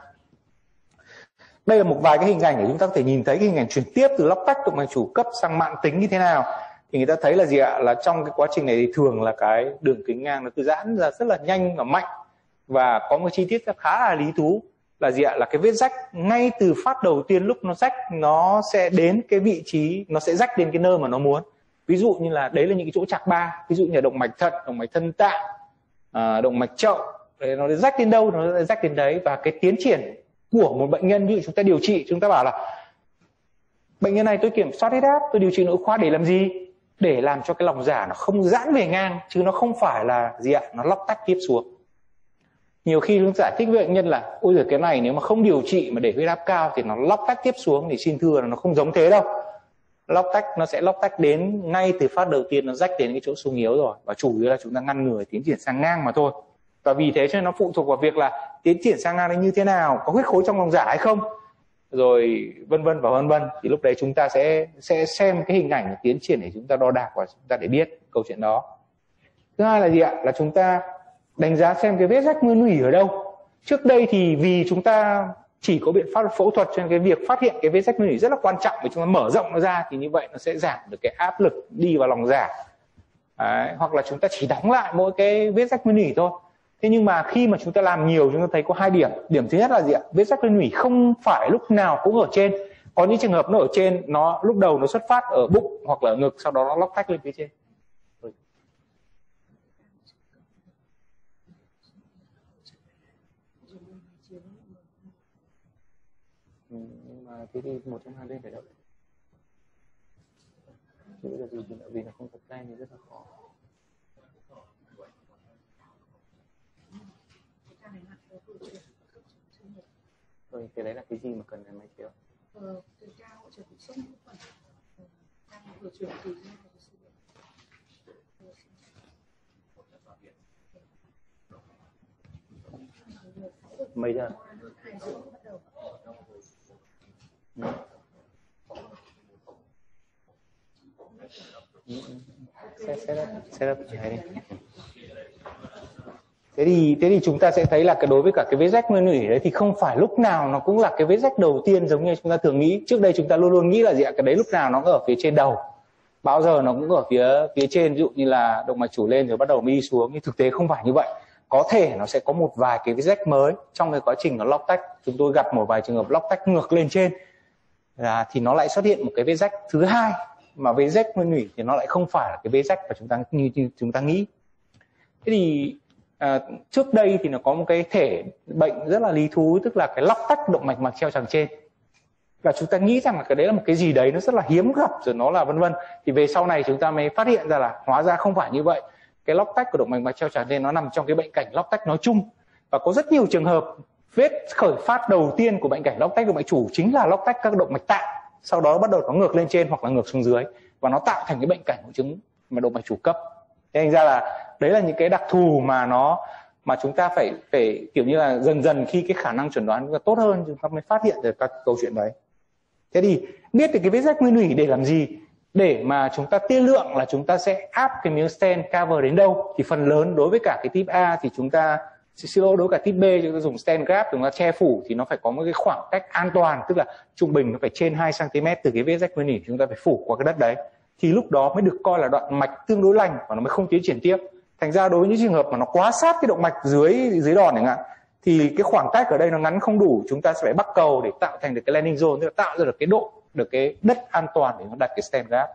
Đây là một vài cái hình ảnh để chúng ta có thể nhìn thấy cái hình ảnh chuyển tiếp từ lóc tách động mạch chủ cấp sang mãn tính như thế nào. Thì người ta thấy là gì ạ? Là trong cái quá trình này thì thường là cái đường kính ngang nó cứ giãn ra rất là nhanh và mạnh, và có một chi tiết khá là lý thú là gì ạ? Là cái vết rách ngay từ phát đầu tiên lúc nó rách nó sẽ đến cái vị trí, nó sẽ rách đến cái nơi mà nó muốn. Ví dụ như là đấy là những cái chỗ chạc ba, ví dụ như là động mạch thận, động mạch thân tạng, à, động mạch chậu, đấy, nó rách đến đâu nó sẽ rách đến đấy. Và cái tiến triển của một bệnh nhân, như chúng ta điều trị, chúng ta bảo là bệnh nhân này tôi kiểm soát huyết áp, tôi điều trị nội khoa để làm gì? Để làm cho cái lòng giả nó không giãn về ngang, chứ nó không phải là gì ạ? Nó lóc tách tiếp xuống. Nhiều khi chúng giải thích với bệnh nhân là ôi giời, cái này nếu mà không điều trị mà để huyết áp cao thì nó lóc tách tiếp xuống, thì xin thưa là nó không giống thế đâu. Lóc tách nó sẽ lóc tách đến ngay từ phát đầu tiên, nó rách đến cái chỗ sung yếu rồi, và chủ yếu là chúng ta ngăn ngừa tiến triển sang ngang mà thôi. Và vì thế cho nên nó phụ thuộc vào việc là tiến triển sang ngang nó như thế nào, có huyết khối trong lòng giả hay không, rồi vân vân và vân vân. Thì lúc đấy chúng ta sẽ sẽ xem cái hình ảnh tiến triển để chúng ta đo đạc và chúng ta để biết câu chuyện đó. Thứ hai là gì ạ? Là chúng ta đánh giá xem cái vết rách nguyên thủy ở đâu. Trước đây thì vì chúng ta chỉ có biện pháp phẫu thuật, cho nên cái việc phát hiện cái vết rách nguyên thủy rất là quan trọng, vì chúng ta mở rộng nó ra thì như vậy nó sẽ giảm được cái áp lực đi vào lòng giả. Đấy, hoặc là chúng ta chỉ đóng lại mỗi cái vết rách nguyên thủy thôi. Thế nhưng mà khi mà chúng ta làm nhiều, chúng ta thấy có hai điểm. Điểm thứ nhất là gì ạ? Vết rách nguyên thủy không phải lúc nào cũng ở trên. Có những trường hợp nó ở trên, nó lúc đầu nó xuất phát ở bụng hoặc là ở ngực, sau đó nó lóc tách lên phía trên. Ừ, nhưng mà thế thì một trong hai bên phải đợi. Chứ là gì thì vì nó không tập tay thì rất là khó. Rồi cái đấy là cái gì mà cần phải máy chiếu? Ờ, từ cao hỗ trợ cục sốc nhiễm khuẩn. Đang vừa chuyển từ ra vào sự việc. Mấy giờ? Set, set up, set up này đi. Thế thì thế thì chúng ta sẽ thấy là cái đối với cả cái vết rách nguyên thủy đấy thì không phải lúc nào nó cũng là cái vết rách đầu tiên giống như chúng ta thường nghĩ. Trước đây chúng ta luôn luôn nghĩ là gì ạ? Cái đấy lúc nào nó có ở phía trên đầu, bao giờ nó cũng ở phía phía trên, ví dụ như là động mạch chủ lên rồi bắt đầu đi xuống. Nhưng thực tế không phải như vậy. Có thể nó sẽ có một vài cái vết rách mới trong cái quá trình nó lóc tách. Chúng tôi gặp một vài trường hợp lóc tách ngược lên trên là thì nó lại xuất hiện một cái vết rách thứ hai, mà vết rách nguyên thủy thì nó lại không phải là cái vết rách mà chúng ta như, như chúng ta nghĩ. Thế thì à, trước đây thì nó có một cái thể bệnh rất là lý thú, tức là cái lóc tách động mạch mạc treo chằng trên, và chúng ta nghĩ rằng là cái đấy là một cái gì đấy nó rất là hiếm gặp, rồi nó là vân vân. Thì về sau này chúng ta mới phát hiện ra là hóa ra không phải như vậy. Cái lóc tách của động mạch mạc treo chằng trên nó nằm trong cái bệnh cảnh lóc tách nói chung, và có rất nhiều trường hợp vết khởi phát đầu tiên của bệnh cảnh lóc tách động mạch chủ chính là lóc tách các động mạch tạng, sau đó bắt đầu nó ngược lên trên hoặc là ngược xuống dưới, và nó tạo thành cái bệnh cảnh hội chứng mà động mạch chủ cấp. Thế thành ra là đấy là những cái đặc thù mà nó mà chúng ta phải phải kiểu như là dần dần khi cái khả năng chẩn đoán chúng ta tốt hơn, chúng ta mới phát hiện được các câu chuyện đấy. Thế thì biết được cái vết rách nguyên thủy để làm gì? Để mà chúng ta tiên lượng là chúng ta sẽ áp cái miếng stent cover đến đâu? Thì phần lớn đối với cả cái tip A thì chúng ta, xin lỗi, đối với cả tip B chúng ta dùng stent graft, chúng ta che phủ thì nó phải có một cái khoảng cách an toàn, tức là trung bình nó phải trên hai xăng ti mét từ cái vết rách nguyên thủy chúng ta phải phủ qua cái đất đấy, thì lúc đó mới được coi là đoạn mạch tương đối lành và nó mới không tiến triển tiếp. Thành ra đối với những trường hợp mà nó quá sát cái động mạch dưới dưới đòn chẳng hạn, thì cái khoảng cách ở đây nó ngắn không đủ, chúng ta sẽ phải bắt cầu để tạo thành được cái landing zone, tức là tạo ra được cái độ, được cái đất an toàn để nó đặt cái stent graft.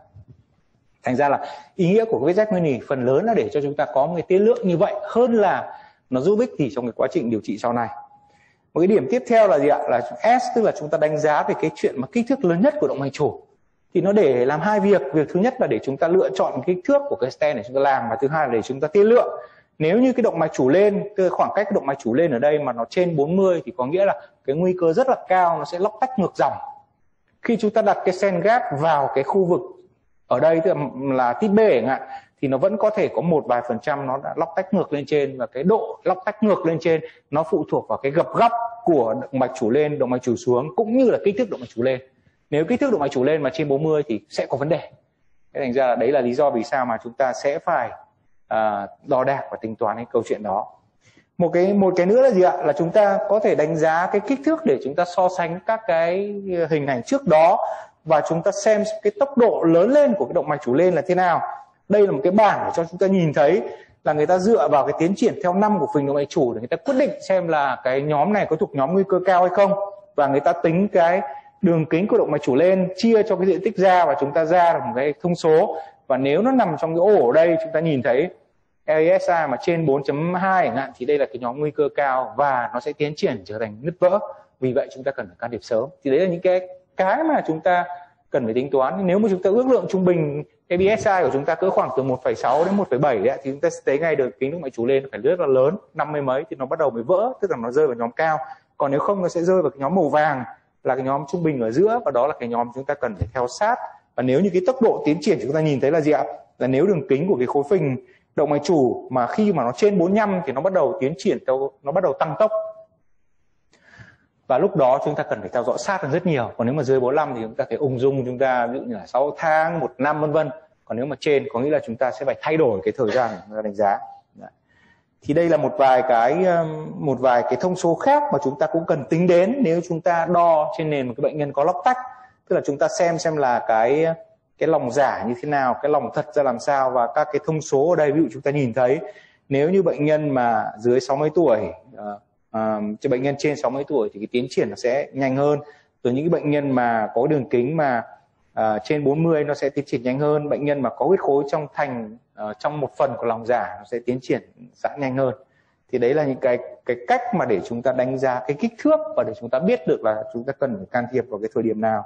Thành ra là ý nghĩa của cái vết rách nguyên thủy phần lớn là để cho chúng ta có một cái tiên lượng như vậy, hơn là nó giúp ích gì trong cái quá trình điều trị sau này. Một cái điểm tiếp theo là gì ạ? Là S, tức là chúng ta đánh giá về cái chuyện mà kích thước lớn nhất của động mạch chủ. Thì nó để làm hai việc. Việc thứ nhất là để chúng ta lựa chọn kích thước của cái stent để chúng ta làm, và thứ hai là để chúng ta tiên lượng. Nếu như cái động mạch chủ lên, cái khoảng cách động mạch chủ lên ở đây mà nó trên bốn mươi thì có nghĩa là cái nguy cơ rất là cao nó sẽ lóc tách ngược dòng. Khi chúng ta đặt cái stent graft vào cái khu vực ở đây tức là, là tít B chẳng hạn, thì nó vẫn có thể có một vài phần trăm nó đã lóc tách ngược lên trên, và cái độ lóc tách ngược lên trên nó phụ thuộc vào cái gập góc của động mạch chủ lên, động mạch chủ xuống, cũng như là kích thước động mạch chủ lên. Nếu kích thước động mạch chủ lên mà trên bốn mươi thì sẽ có vấn đề. Thế thành ra là đấy là lý do vì sao mà chúng ta sẽ phải à, đo đạc và tính toán cái câu chuyện đó. Một cái một cái nữa là gì ạ? Là chúng ta có thể đánh giá cái kích thước để chúng ta so sánh các cái hình ảnh trước đó, và chúng ta xem cái tốc độ lớn lên của cái động mạch chủ lên là thế nào. Đây là một cái bảng để cho chúng ta nhìn thấy là người ta dựa vào cái tiến triển theo năm của phình động mạch chủ để người ta quyết định xem là cái nhóm này có thuộc nhóm nguy cơ cao hay không, và người ta tính cái đường kính của động mạch chủ lên chia cho cái diện tích ra, và chúng ta ra được một cái thông số. Và nếu nó nằm trong cái ổ ở đây, chúng ta nhìn thấy a ét i mà trên bốn chấm hai chẳng hạn, thì đây là cái nhóm nguy cơ cao và nó sẽ tiến triển trở thành nứt vỡ. Vì vậy chúng ta cần phải can thiệp sớm. Thì đấy là những cái cái mà chúng ta cần phải tính toán. Nếu mà chúng ta ước lượng trung bình a bê ét i của chúng ta cỡ khoảng từ một phẩy sáu đến một phẩy bảy đấy, thì chúng ta sẽ thấy ngay được kính động mạch chủ lên phải rất là lớn, năm mươi mấy thì nó bắt đầu mới vỡ, tức là nó rơi vào nhóm cao. Còn nếu không, nó sẽ rơi vào cái nhóm màu vàng là cái nhóm trung bình ở giữa, và đó là cái nhóm chúng ta cần phải theo sát. Và nếu như cái tốc độ tiến triển chúng ta nhìn thấy là gì ạ? Là nếu đường kính của cái khối phình động mạch chủ mà khi mà nó trên bốn mươi lăm thì nó bắt đầu tiến triển theo, nó bắt đầu tăng tốc. Và lúc đó chúng ta cần phải theo dõi sát hơn rất nhiều. Còn nếu mà dưới bốn mươi lăm thì chúng ta phải ung dung, chúng ta ví dụ như là sáu tháng, một năm vân vân. Còn nếu mà trên có nghĩa là chúng ta sẽ phải thay đổi cái thời gian để chúng ta đánh giá. Đấy. Thì đây là một vài cái một vài cái thông số khác mà chúng ta cũng cần tính đến nếu chúng ta đo trên nền một cái bệnh nhân có lóc tách. Tức là chúng ta xem xem là cái cái lòng giả như thế nào, cái lòng thật ra làm sao, và các cái thông số ở đây ví dụ chúng ta nhìn thấy nếu như bệnh nhân mà dưới sáu mươi tuổi, uh, uh, cho bệnh nhân trên sáu mươi tuổi thì cái tiến triển nó sẽ nhanh hơn. Rồi những cái bệnh nhân mà có đường kính mà uh, trên bốn mươi nó sẽ tiến triển nhanh hơn. Bệnh nhân mà có huyết khối trong thành uh, trong một phần của lòng giả nó sẽ tiến triển giãn nhanh hơn. Thì đấy là những cái cái cách mà để chúng ta đánh giá cái kích thước và để chúng ta biết được là chúng ta cần phải can thiệp vào cái thời điểm nào.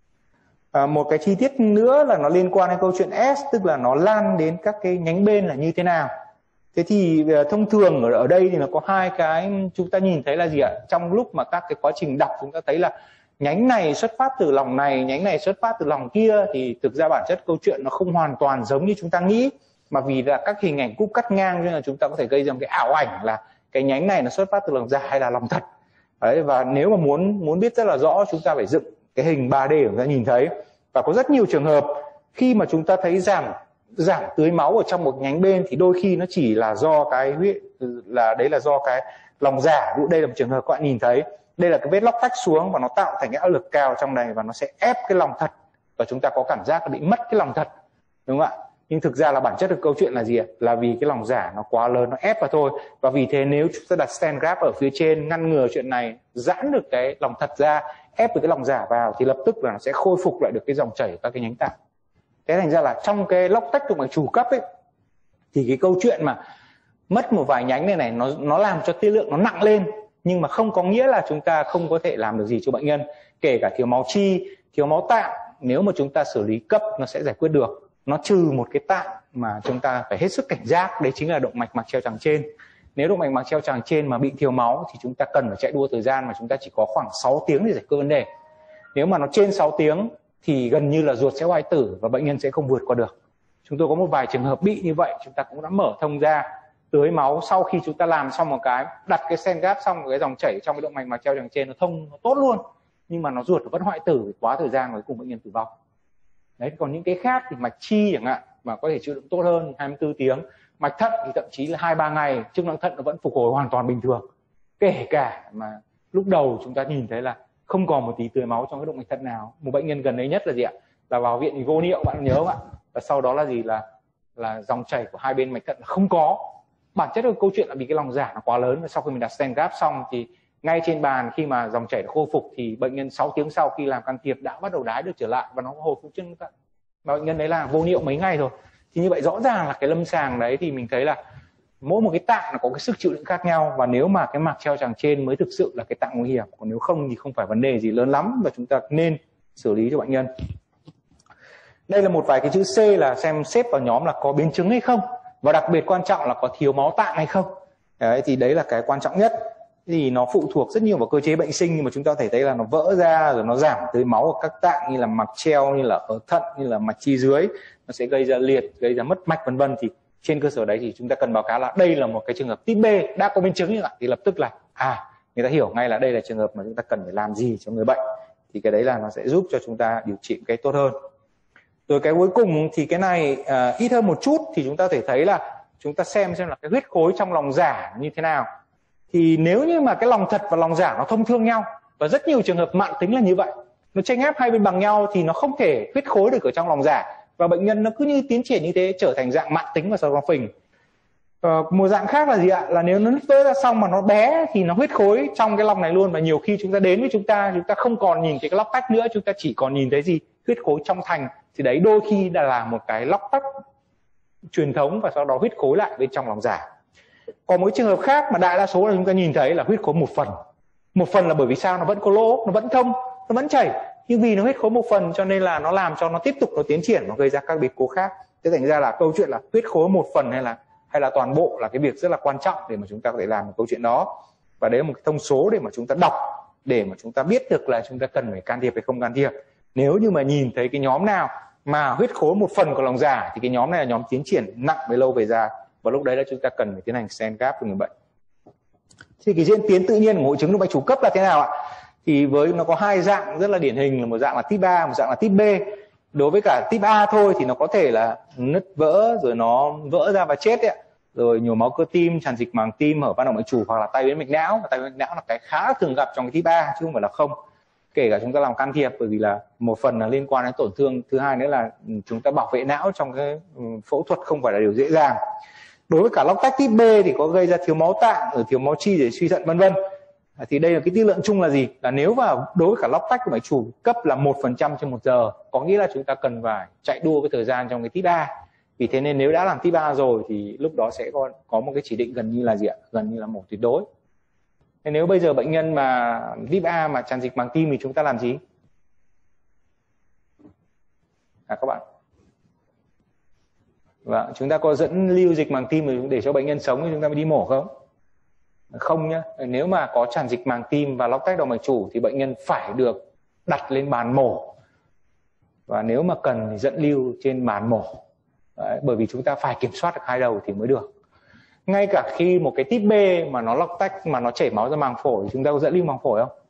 À, một cái chi tiết nữa là nó liên quan đến câu chuyện S, tức là nó lan đến các cái nhánh bên là như thế nào. Thế thì thông thường ở, ở đây thì nó có hai cái chúng ta nhìn thấy là gì ạ? Trong lúc mà các cái quá trình đọc chúng ta thấy là nhánh này xuất phát từ lòng này, nhánh này xuất phát từ lòng kia, thì thực ra bản chất câu chuyện nó không hoàn toàn giống như chúng ta nghĩ, mà vì là các hình ảnh cúp cắt ngang cho nên là chúng ta có thể gây ra một cái ảo ảnh là cái nhánh này nó xuất phát từ lòng giả hay là lòng thật. Đấy, và nếu mà muốn muốn biết rất là rõ, chúng ta phải dựng cái hình ba D để chúng ta nhìn thấy. Và có rất nhiều trường hợp khi mà chúng ta thấy giảm giảm tưới máu ở trong một nhánh bên thì đôi khi nó chỉ là do cái huyết là đấy là do cái lòng giả. Ví dụ đây là một trường hợp các bạn nhìn thấy, đây là cái vết lóc tách xuống và nó tạo thành cái áp lực cao trong này và nó sẽ ép cái lòng thật, và chúng ta có cảm giác là bị mất cái lòng thật, đúng không ạ? Nhưng thực ra là bản chất của câu chuyện là gì ạ? Là vì cái lòng giả nó quá lớn, nó ép vào thôi. Và vì thế nếu chúng ta đặt stent graft ở phía trên ngăn ngừa chuyện này, giãn được cái lòng thật ra, ép được cái lòng giả vào, thì lập tức là nó sẽ khôi phục lại được cái dòng chảy các cái nhánh tạng. Thế thành ra là trong cái lóc tách động mạch chủ cấp ấy, thì cái câu chuyện mà mất một vài nhánh này này nó nó làm cho tiên lượng nó nặng lên, nhưng mà không có nghĩa là chúng ta không có thể làm được gì cho bệnh nhân. Kể cả thiếu máu chi, thiếu máu tạng, nếu mà chúng ta xử lý cấp nó sẽ giải quyết được. Nó trừ một cái tạng mà chúng ta phải hết sức cảnh giác, đấy chính là động mạch mạc treo tràng trên. Nếu động mạch mạc treo tràng trên mà bị thiếu máu thì chúng ta cần phải chạy đua thời gian, mà chúng ta chỉ có khoảng sáu tiếng để giải quyết vấn đề. Nếu mà nó trên sáu tiếng thì gần như là ruột sẽ hoại tử và bệnh nhân sẽ không vượt qua được. Chúng tôi có một vài trường hợp bị như vậy, chúng ta cũng đã mở thông ra, tưới máu sau khi chúng ta làm xong một cái, đặt cái stent graft xong một cái dòng chảy trong cái động mạch mạc treo tràng trên nó thông, nó tốt luôn, nhưng mà nó ruột nó vẫn hoại tử quá thời gian, cuối cùng bệnh nhân tử vong. Đấy, còn những cái khác thì mạch chi chẳng hạn mà có thể chịu đựng tốt hơn hai mươi tư tiếng, mạch thận thì thậm chí là hai ba ngày chức năng thận nó vẫn phục hồi hoàn toàn bình thường, kể cả mà lúc đầu chúng ta nhìn thấy là không còn một tí tưới máu trong cái động mạch thận nào. Một bệnh nhân gần đấy nhất là gì ạ? Là vào viện thì vô niệu, bạn nhớ không ạ? Và sau đó là gì? Là là dòng chảy của hai bên mạch thận là không có. Bản chất của câu chuyện là vì cái lòng giả nó quá lớn, và sau khi mình đặt stent graft xong thì ngay trên bàn khi mà dòng chảy khôi phục thì bệnh nhân sáu tiếng sau khi làm can thiệp đã bắt đầu đái được trở lại và nó hồi phục chân thận. Và bệnh nhân đấy là vô niệu mấy ngày rồi. Thì như vậy rõ ràng là cái lâm sàng đấy thì mình thấy là mỗi một cái tạng nó có cái sức chịu đựng khác nhau, và nếu mà cái mạc treo tràng trên mới thực sự là cái tạng nguy hiểm, còn nếu không thì không phải vấn đề gì lớn lắm và chúng ta nên xử lý cho bệnh nhân. Đây là một vài cái chữ C là xem xếp vào nhóm là có biến chứng hay không. và đặc biệt quan trọng là có thiếu máu tạng hay không. Đấy, thì đấy là cái quan trọng nhất. Thì nó phụ thuộc rất nhiều vào cơ chế bệnh sinh, nhưng mà chúng ta có thể thấy là nó vỡ ra rồi nó giảm tới máu ở các tạng như là mạch treo, như là ở thận, như là mạch chi dưới, nó sẽ gây ra liệt, gây ra mất mạch vân vân. Thì trên cơ sở đấy thì chúng ta cần báo cáo là đây là một cái trường hợp type B đã có biến chứng như vậy, thì lập tức là à người ta hiểu ngay là đây là trường hợp mà chúng ta cần phải làm gì cho người bệnh. Thì cái đấy là nó sẽ giúp cho chúng ta điều trị cái tốt hơn. Rồi cái cuối cùng thì cái này uh, ít hơn một chút, thì chúng ta có thể thấy là chúng ta xem xem là cái huyết khối trong lòng giả như thế nào. Thì nếu như mà cái lòng thật và lòng giả nó thông thương nhau, và rất nhiều trường hợp mạn tính là như vậy, nó chênh ép hai bên bằng nhau thì nó không thể huyết khối được ở trong lòng giả, và bệnh nhân nó cứ như tiến triển như thế trở thành dạng mạn tính và sau đó phình. Ờ, một dạng khác là gì ạ? Là nếu nó nứt vỡ ra xong mà nó bé thì nó huyết khối trong cái lòng này luôn, và nhiều khi chúng ta đến với chúng ta chúng ta không còn nhìn thấy cái lóc tách nữa, chúng ta chỉ còn nhìn thấy gì? Huyết khối trong thành. Thì đấy đôi khi đã là một cái lóc tách truyền thống và sau đó huyết khối lại bên trong lòng giả. Còn một trường hợp khác mà đại đa số là chúng ta nhìn thấy là huyết khối một phần. Một phần là bởi vì sao? Nó vẫn có lỗ, nó vẫn thông, nó vẫn chảy, nhưng vì nó huyết khối một phần cho nên là nó làm cho nó tiếp tục nó tiến triển, nó gây ra các biến cố khác. Thế thành ra là câu chuyện là huyết khối một phần hay là hay là toàn bộ là cái việc rất là quan trọng để mà chúng ta có thể làm một câu chuyện đó. Và đấy là một cái thông số để mà chúng ta đọc, để mà chúng ta biết được là chúng ta cần phải can thiệp hay không can thiệp. Nếu như mà nhìn thấy cái nhóm nào mà huyết khối một phần của lòng giả thì cái nhóm này là nhóm tiến triển nặng về lâu về dài, và lúc đấy là chúng ta cần phải tiến hành stent graft cho người bệnh. Thì cái diễn tiến tự nhiên của hội chứng động mạch chủ cấp là thế nào ạ? Thì với nó có hai dạng rất là điển hình, là một dạng là type A, một dạng là type B. Đối với cả type A thôi thì nó có thể là nứt vỡ rồi nó vỡ ra và chết ấy, rồi nhồi máu cơ tim, tràn dịch màng tim, hở van động mạch chủ, hoặc là tai biến mạch não. Và tai biến mạch não là cái khá thường gặp trong cái type A chứ không phải là không. Kể cả chúng ta làm can thiệp, bởi vì là một phần là liên quan đến tổn thương, thứ hai nữa là chúng ta bảo vệ não trong cái phẫu thuật không phải là điều dễ dàng. Đối với cả lóc tách type B thì có gây ra thiếu máu tạng, ở thiếu máu chi để suy thận vân vân. Thì đây là cái tỷ lệ chung là gì? Là nếu mà đối với cả lóc tách của mạch chủ cấp là một phần trăm trên một giờ, có nghĩa là chúng ta cần phải chạy đua với thời gian trong cái type A. Vì thế nên nếu đã làm type A rồi thì lúc đó sẽ có, có một cái chỉ định gần như là gì ạ? Gần như là mổ tuyệt đối. Thế nếu bây giờ bệnh nhân mà type A mà tràn dịch màng tim thì chúng ta làm gì? À các bạn. Vâng, chúng ta có dẫn lưu dịch màng tim để cho bệnh nhân sống thì chúng ta mới đi mổ không? Không nhá. Nếu mà có tràn dịch màng tim và lóc tách động mạch chủ thì bệnh nhân phải được đặt lên bàn mổ. Và nếu mà cần thì dẫn lưu trên bàn mổ. Đấy, bởi vì chúng ta phải kiểm soát được hai đầu thì mới được. Ngay cả khi một cái type B mà nó lóc tách mà nó chảy máu ra màng phổi, chúng ta có dẫn lưu màng phổi không?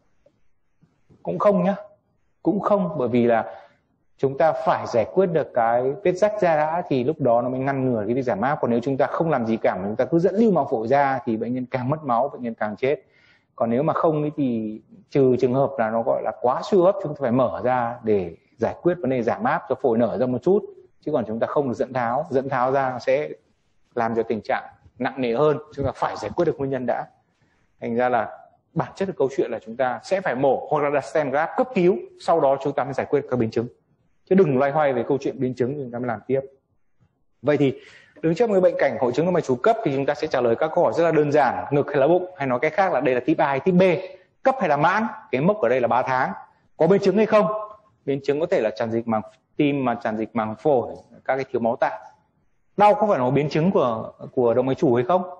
Cũng không nhá. Cũng không, bởi vì là chúng ta phải giải quyết được cái vết rách ra đã thì lúc đó nó mới ngăn ngừa cái việc giảm áp. Còn nếu chúng ta không làm gì cả mà chúng ta cứ dẫn lưu màng phổi ra thì bệnh nhân càng mất máu, bệnh nhân càng chết. Còn nếu mà không thì trừ trường hợp là nó gọi là quá suy hô hấp, chúng ta phải mở ra để giải quyết vấn đề giảm áp cho phổi nở ra một chút. Chứ còn chúng ta không được dẫn tháo, dẫn tháo ra nó sẽ làm cho tình trạng nặng nề hơn. Chúng ta phải giải quyết được nguyên nhân đã. Thành ra là bản chất của câu chuyện là chúng ta sẽ phải mổ hoặc là đặt stent graft cấp cứu, sau đó chúng ta mới giải quyết các biến chứng. Chứ đừng loay hoay về câu chuyện biến chứng chúng ta mới làm tiếp. Vậy thì đứng trước người bệnh cảnh hội chứng động mạch chủ cấp thì chúng ta sẽ trả lời các câu hỏi rất là đơn giản: ngực hay là bụng, hay nói cách khác là đây là type A hay type B, cấp hay là mãn, cái mốc ở đây là ba tháng, có biến chứng hay không. Biến chứng có thể là tràn dịch màng tim, mà tràn dịch màng phổi, các cái thiếu máu tạng. Đau có phải là một biến chứng của của động mạch chủ hay không?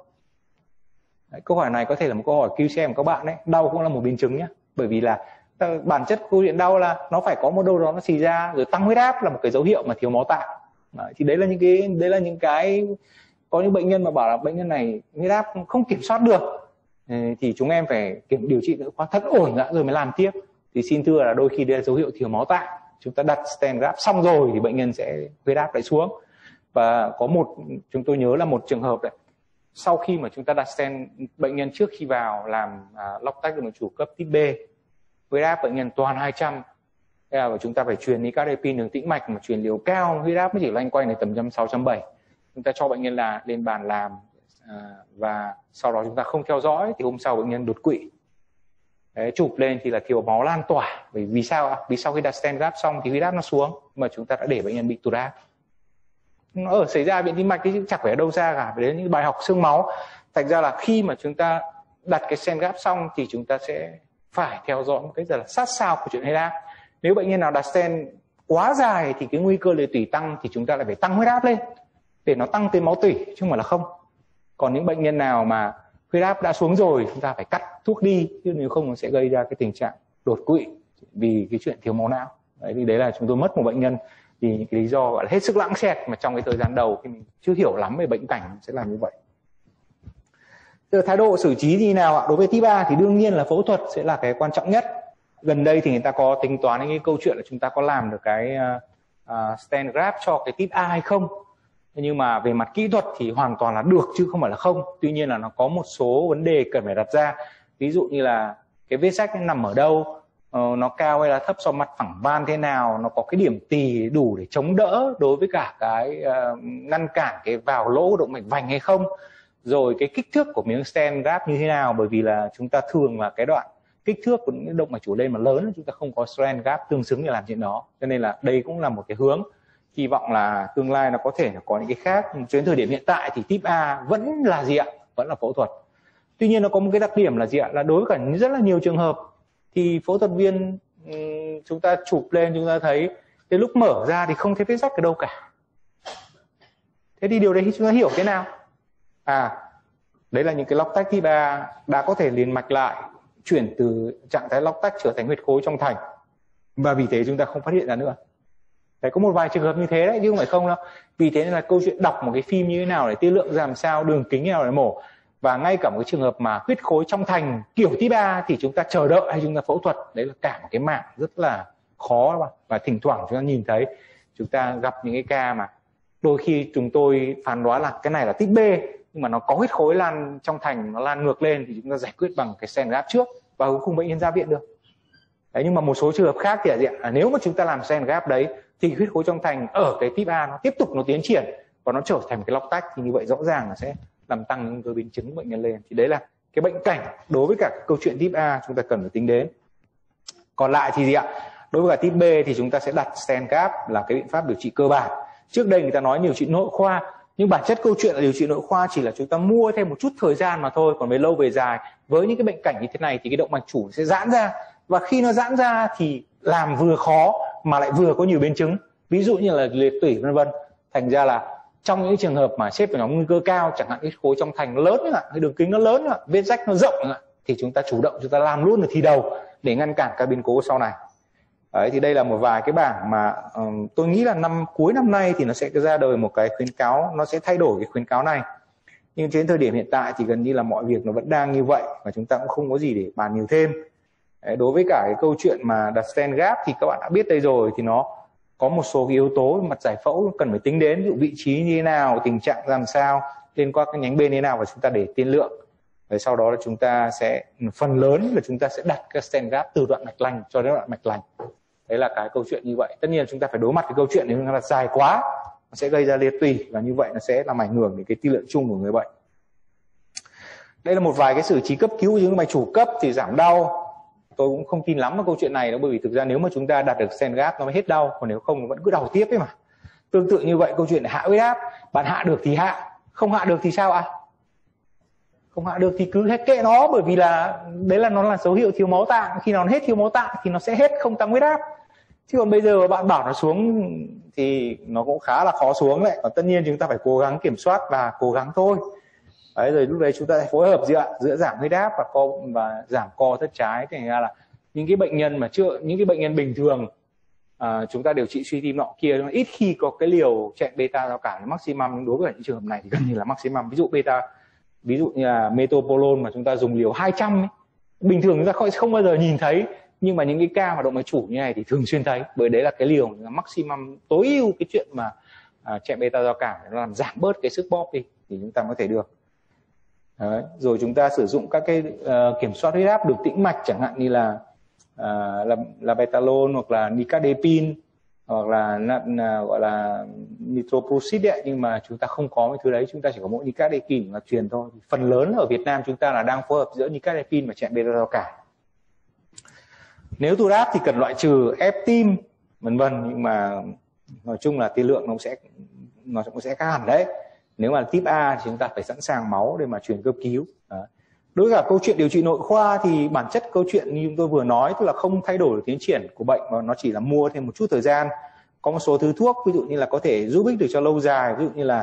Đấy, câu hỏi này có thể là một câu hỏi quy xê của các bạn đấy. Đau cũng là một biến chứng nhé, bởi vì là bản chất câu chuyện đau là nó phải có một đâu đó nó xì ra, rồi tăng huyết áp là một cái dấu hiệu mà thiếu máu tạng. Đấy, thì đấy là những cái đấy là những cái có những bệnh nhân mà bảo là bệnh nhân này huyết áp không kiểm soát được thì chúng em phải kiểm điều trị khoa thận ổn đã rồi mới làm tiếp. Thì xin thưa là đôi khi đây là dấu hiệu thiếu máu tạng, chúng ta đặt stent graft xong rồi thì bệnh nhân sẽ huyết áp lại xuống. Và có một chúng tôi nhớ là một trường hợp đấy, sau khi mà chúng ta đặt stent, bệnh nhân trước khi vào làm à, lóc tách động mạch chủ cấp type B, huyết áp bệnh nhân toàn hai trăm. Thế là chúng ta phải truyền nicardipine đường tĩnh mạch, mà truyền liều cao huyết áp mới chỉ loanh quanh này tầm trăm sáu trăm bảy. Chúng ta cho bệnh nhân là lên bàn làm à, và sau đó chúng ta không theo dõi thì hôm sau bệnh nhân đột quỵ. Đấy, chụp lên thì là thiếu máu lan tỏa. Bởi vì sao ạ? Vì sau khi đặt stent graft xong thì huyết áp nó xuống, mà chúng ta đã để bệnh nhân bị tụt áp. Nó ở xảy ra viện tim mạch thì chẳng phải ở đâu ra cả, phải đến những bài học xương máu. Thành ra là khi mà chúng ta đặt cái stent graft xong thì chúng ta sẽ phải theo dõi một cách rất là sát sao của chuyện huyết áp. Nếu bệnh nhân nào đặt stent quá dài thì cái nguy cơ liệt tủy tăng thì chúng ta lại phải tăng huyết áp lên. để nó tăng tuyến máu tủy chứ không phải là không. Còn những bệnh nhân nào mà huyết áp đã xuống rồi chúng ta phải cắt thuốc đi, chứ nếu không nó sẽ gây ra cái tình trạng đột quỵ vì cái chuyện thiếu máu não. Đấy, thì đấy là chúng tôi mất một bệnh nhân vì những cái lý do gọi là hết sức lãng xẹt mà trong cái thời gian đầu khi mình chưa hiểu lắm về bệnh cảnh sẽ làm như vậy. Từ thái độ xử trí như nào ạ? Đối với type A thì đương nhiên là phẫu thuật sẽ là cái quan trọng nhất. Gần đây thì người ta có tính toán đến cái câu chuyện là chúng ta có làm được cái uh, stent graft cho cái type A hay không. Nhưng mà về mặt kỹ thuật thì hoàn toàn là được chứ không phải là không. Tuy nhiên là nó có một số vấn đề cần phải đặt ra. Ví dụ như là cái vết rách nằm ở đâu, uh, nó cao hay là thấp so mặt phẳng van thế nào, nó có cái điểm tì đủ để chống đỡ đối với cả cái uh, ngăn cản cái vào lỗ động mạch vành hay không. Rồi cái kích thước của miếng stent graft như thế nào, bởi vì là chúng ta thường là cái đoạn kích thước của những động mạch chủ lên mà lớn chúng ta không có stent graft tương xứng để làm chuyện đó. Cho nên là đây cũng là một cái hướng. Hy vọng là tương lai nó có thể là có những cái khác. Đến thời điểm hiện tại thì type A vẫn là gì ạ? Vẫn là phẫu thuật. Tuy nhiên nó có một cái đặc điểm là gì ạ? Là đối với cả rất là nhiều trường hợp thì phẫu thuật viên chúng ta chụp lên chúng ta thấy đến lúc mở ra thì không thấy vết rách ở đâu cả. Thế thì điều đấy chúng ta hiểu thế nào? À, đấy là những cái lóc tách type A đã có thể liền mạch lại, chuyển từ trạng thái lóc tách trở thành huyết khối trong thành, và vì thế chúng ta không phát hiện ra nữa. Đấy, có một vài trường hợp như thế đấy chứ không phải không đâu. Vì thế nên là câu chuyện đọc một cái phim như thế nào để tiên lượng làm sao, đường kính như nào để mổ, và ngay cả một cái trường hợp mà huyết khối trong thành kiểu type A thì chúng ta chờ đợi hay chúng ta phẫu thuật, đấy là cả một cái mảng rất là khó. Và, và thỉnh thoảng chúng ta nhìn thấy chúng ta gặp những cái ca mà đôi khi chúng tôi phán đoán là cái này là type B, nhưng mà nó có huyết khối lan trong thành, nó lan ngược lên thì chúng ta giải quyết bằng cái stent graft trước và cuối cùng bệnh nhân ra viện được. Đấy, nhưng mà một số trường hợp khác thì là gì ạ? À, nếu mà chúng ta làm stent graft đấy thì huyết khối trong thành ở cái type A nó tiếp tục nó tiến triển và nó trở thành một cái lóc tách, thì như vậy rõ ràng là sẽ làm tăng nguy cơ biến chứng của bệnh nhân lên. Thì đấy là cái bệnh cảnh đối với cả câu chuyện type A chúng ta cần phải tính đến. Còn lại thì gì ạ? Đối với cả type B thì chúng ta sẽ đặt stent graft là cái biện pháp điều trị cơ bản. Trước đây người ta nói điều trị nội khoa, nhưng bản chất câu chuyện là điều trị nội khoa chỉ là chúng ta mua thêm một chút thời gian mà thôi. Còn về lâu về dài với những cái bệnh cảnh như thế này thì cái động mạch chủ sẽ giãn ra, và khi nó giãn ra thì làm vừa khó mà lại vừa có nhiều biến chứng, ví dụ như là liệt tủy vân vân. Thành ra là trong những trường hợp mà xếp vào nhóm nguy cơ cao, chẳng hạn cái khối trong thành nó lớn, cái đường kính nó lớn, vết rách nó rộng, thì chúng ta chủ động chúng ta làm luôn ở thì đầu để ngăn cản các biến cố sau này. Đấy, thì đây là một vài cái bảng mà um, tôi nghĩ là năm cuối năm nay thì nó sẽ ra đời một cái khuyến cáo, nó sẽ thay đổi cái khuyến cáo này. Nhưng đến thời điểm hiện tại thì gần như là mọi việc nó vẫn đang như vậy và chúng ta cũng không có gì để bàn nhiều thêm. Đấy, đối với cả cái câu chuyện mà đặt stent graft thì các bạn đã biết đây rồi, thì nó có một số cái yếu tố mặt giải phẫu cần phải tính đến, ví dụ vị trí như thế nào, tình trạng làm sao, liên quan các nhánh bên như thế nào, và chúng ta để tiên lượng. Và sau đó là chúng ta sẽ phần lớn là chúng ta sẽ đặt cái stent graft từ đoạn mạch lành cho đến đoạn mạch lành. Đấy là cái câu chuyện như vậy. Tất nhiên chúng ta phải đối mặt cái câu chuyện nếu nó đặt dài quá nó sẽ gây ra liệt tủy, và như vậy nó sẽ làm ảnh hưởng đến cái tiên lượng chung của người bệnh. Đây là một vài cái xử trí cấp cứu những mạch chủ cấp thì giảm đau. Tôi cũng không tin lắm vào câu chuyện này đâu, bởi vì thực ra nếu mà chúng ta đặt được stent graft nó mới hết đau, còn nếu không nó vẫn cứ đau tiếp ấy mà. Tương tự như vậy câu chuyện hạ huyết áp, bạn hạ được thì hạ, không hạ được thì sao ạ? À? Không hạ được thì cứ hết kệ nó, bởi vì là đấy là nó là dấu hiệu thiếu máu tạng, khi nào nó hết thiếu máu tạng thì nó sẽ hết, không tăng huyết áp. Chứ còn bây giờ bạn bảo nó xuống thì nó cũng khá là khó xuống đấy. Và tất nhiên chúng ta phải cố gắng kiểm soát và cố gắng thôi. Đấy, rồi lúc đấy chúng ta sẽ phối hợp giữa giữa giảm huyết áp và co và giảm co thất trái. Thành ra là những cái bệnh nhân mà chưa những cái bệnh nhân bình thường à, chúng ta điều trị suy tim nọ kia, ít khi có cái liều chạy beta giao cảm maximum. Đối với những trường hợp này thì gần như là maximum. Ví dụ beta ví dụ như là metoprolol mà chúng ta dùng liều hai trăm ấy, bình thường chúng ta không, không bao giờ nhìn thấy, nhưng mà những cái ca hoạt động mạch chủ như này thì thường xuyên thấy, bởi đấy là cái liều là maximum tối ưu cái chuyện mà à, chạy beta giao cảm, nó làm giảm bớt cái sức bóp đi thì chúng ta có thể được. Đấy. Rồi chúng ta sử dụng các cái uh, kiểm soát huyết áp được tĩnh mạch, chẳng hạn như là uh, là, là betalol hoặc là nicardipine hoặc là, là, là gọi là nitroprusid ấy, nhưng mà chúng ta không có cái thứ đấy, chúng ta chỉ có mỗi nicardipine là truyền thôi. Phần lớn ở Việt Nam chúng ta là đang phối hợp giữa nicardipine và chạy beta giao cảm. Nếu tu đáp thì cần loại trừ ép tim vân vân, nhưng mà nói chung là tiên lượng nó sẽ nó cũng sẽ khác hẳn đấy. Nếu mà type A thì chúng ta phải sẵn sàng máu để mà truyền cấp cứu. Đấy. Đối với cả câu chuyện điều trị nội khoa thì bản chất câu chuyện như chúng tôi vừa nói, tức là không thay đổi được tiến triển của bệnh, mà nó chỉ là mua thêm một chút thời gian. Có một số thứ thuốc ví dụ như là có thể giúp ích được cho lâu dài, ví dụ như là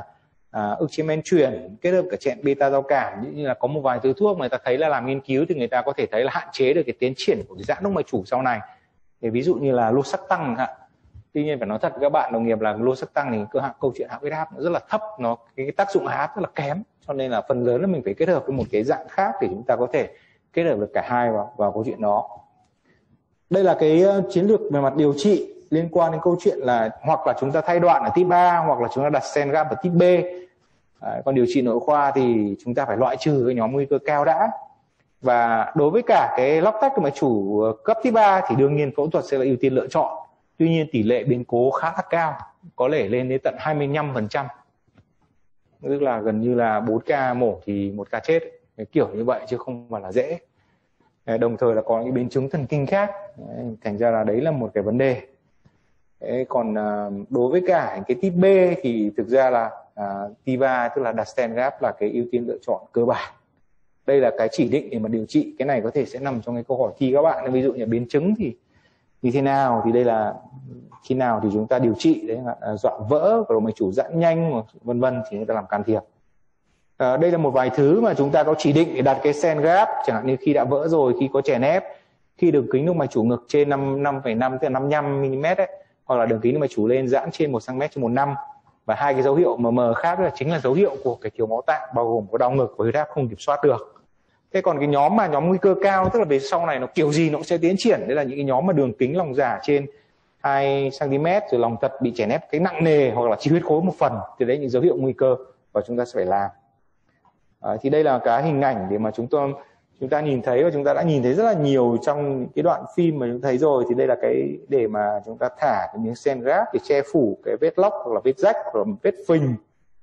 à, ức chế men chuyển kết hợp cả chẹn beta giao cảm, như là có một vài thứ thuốc mà người ta thấy là làm nghiên cứu thì người ta có thể thấy là hạn chế được cái tiến triển của cái giãn động mạch chủ sau này. Thì ví dụ như là losartan ạ. Tuy nhiên phải nói thật với các bạn đồng nghiệp là losartan thì cơ hạ câu chuyện hạ huyết áp nó rất là thấp, nó cái, cái tác dụng hạ áp rất là kém, cho nên là phần lớn là mình phải kết hợp với một cái dạng khác để chúng ta có thể kết hợp được cả hai vào vào câu chuyện đó. Đây là cái chiến lược về mặt điều trị liên quan đến câu chuyện là hoặc là chúng ta thay đoạn ở type A hoặc là chúng ta đặt stent graft ở type B. Đấy, còn điều trị nội khoa thì chúng ta phải loại trừ cái nhóm nguy cơ cao đã. Và đối với cả cái lóc tách của mạch chủ cấp type A thì đương nhiên phẫu thuật sẽ là ưu tiên lựa chọn. Tuy nhiên tỷ lệ biến cố khá là cao, có thể lên đến tận hai mươi lăm phần trăm. Tức là gần như là bốn ca mổ thì một ca chết, cái kiểu như vậy chứ không phải là dễ. Đồng thời là có những biến chứng thần kinh khác, thành ra là đấy là một cái vấn đề. Đấy, còn đối với cả cái type B thì thực ra là uh, type A tức là đặt stent graft là cái ưu tiên lựa chọn cơ bản. Đây là cái chỉ định để mà điều trị, cái này có thể sẽ nằm trong cái câu hỏi thi các bạn. Ví dụ như biến chứng thì như thế nào, thì đây là khi nào thì chúng ta điều trị, đấy là dọa vỡ, động mạch chủ giãn nhanh vân vân thì người ta làm can thiệp. À, đây là một vài thứ mà chúng ta có chỉ định để đặt cái stent graft, chẳng hạn như khi đã vỡ rồi, khi có chèn ép, khi đường kính động mạch chủ ngực trên năm phẩy năm tức là năm mươi lăm mi-li-mét ấy, hoặc là đường kính động mạch chủ lên giãn trên một xăng-ti-mét trên một năm. Và hai cái dấu hiệu mờ mờ khác là chính là dấu hiệu của cái thiếu máu tạng, bao gồm có đau ngực và huyết áp không kiểm soát được. Thế còn cái nhóm mà nhóm nguy cơ cao, tức là về sau này nó kiểu gì nó cũng sẽ tiến triển, đấy là những cái nhóm mà đường kính lòng giả trên hai xăng-ti-mét, rồi lòng thật bị chèn ép cái nặng nề hoặc là chỉ huyết khối một phần, thì đấy những dấu hiệu nguy cơ và chúng ta sẽ phải làm. À, thì đây là cái hình ảnh để mà chúng tôi chúng ta nhìn thấy, và chúng ta đã nhìn thấy rất là nhiều trong cái đoạn phim mà chúng ta thấy rồi. Thì đây là cái để mà chúng ta thả cái miếng stent graft để che phủ cái vết lóc hoặc là vết rách hoặc là vết phình.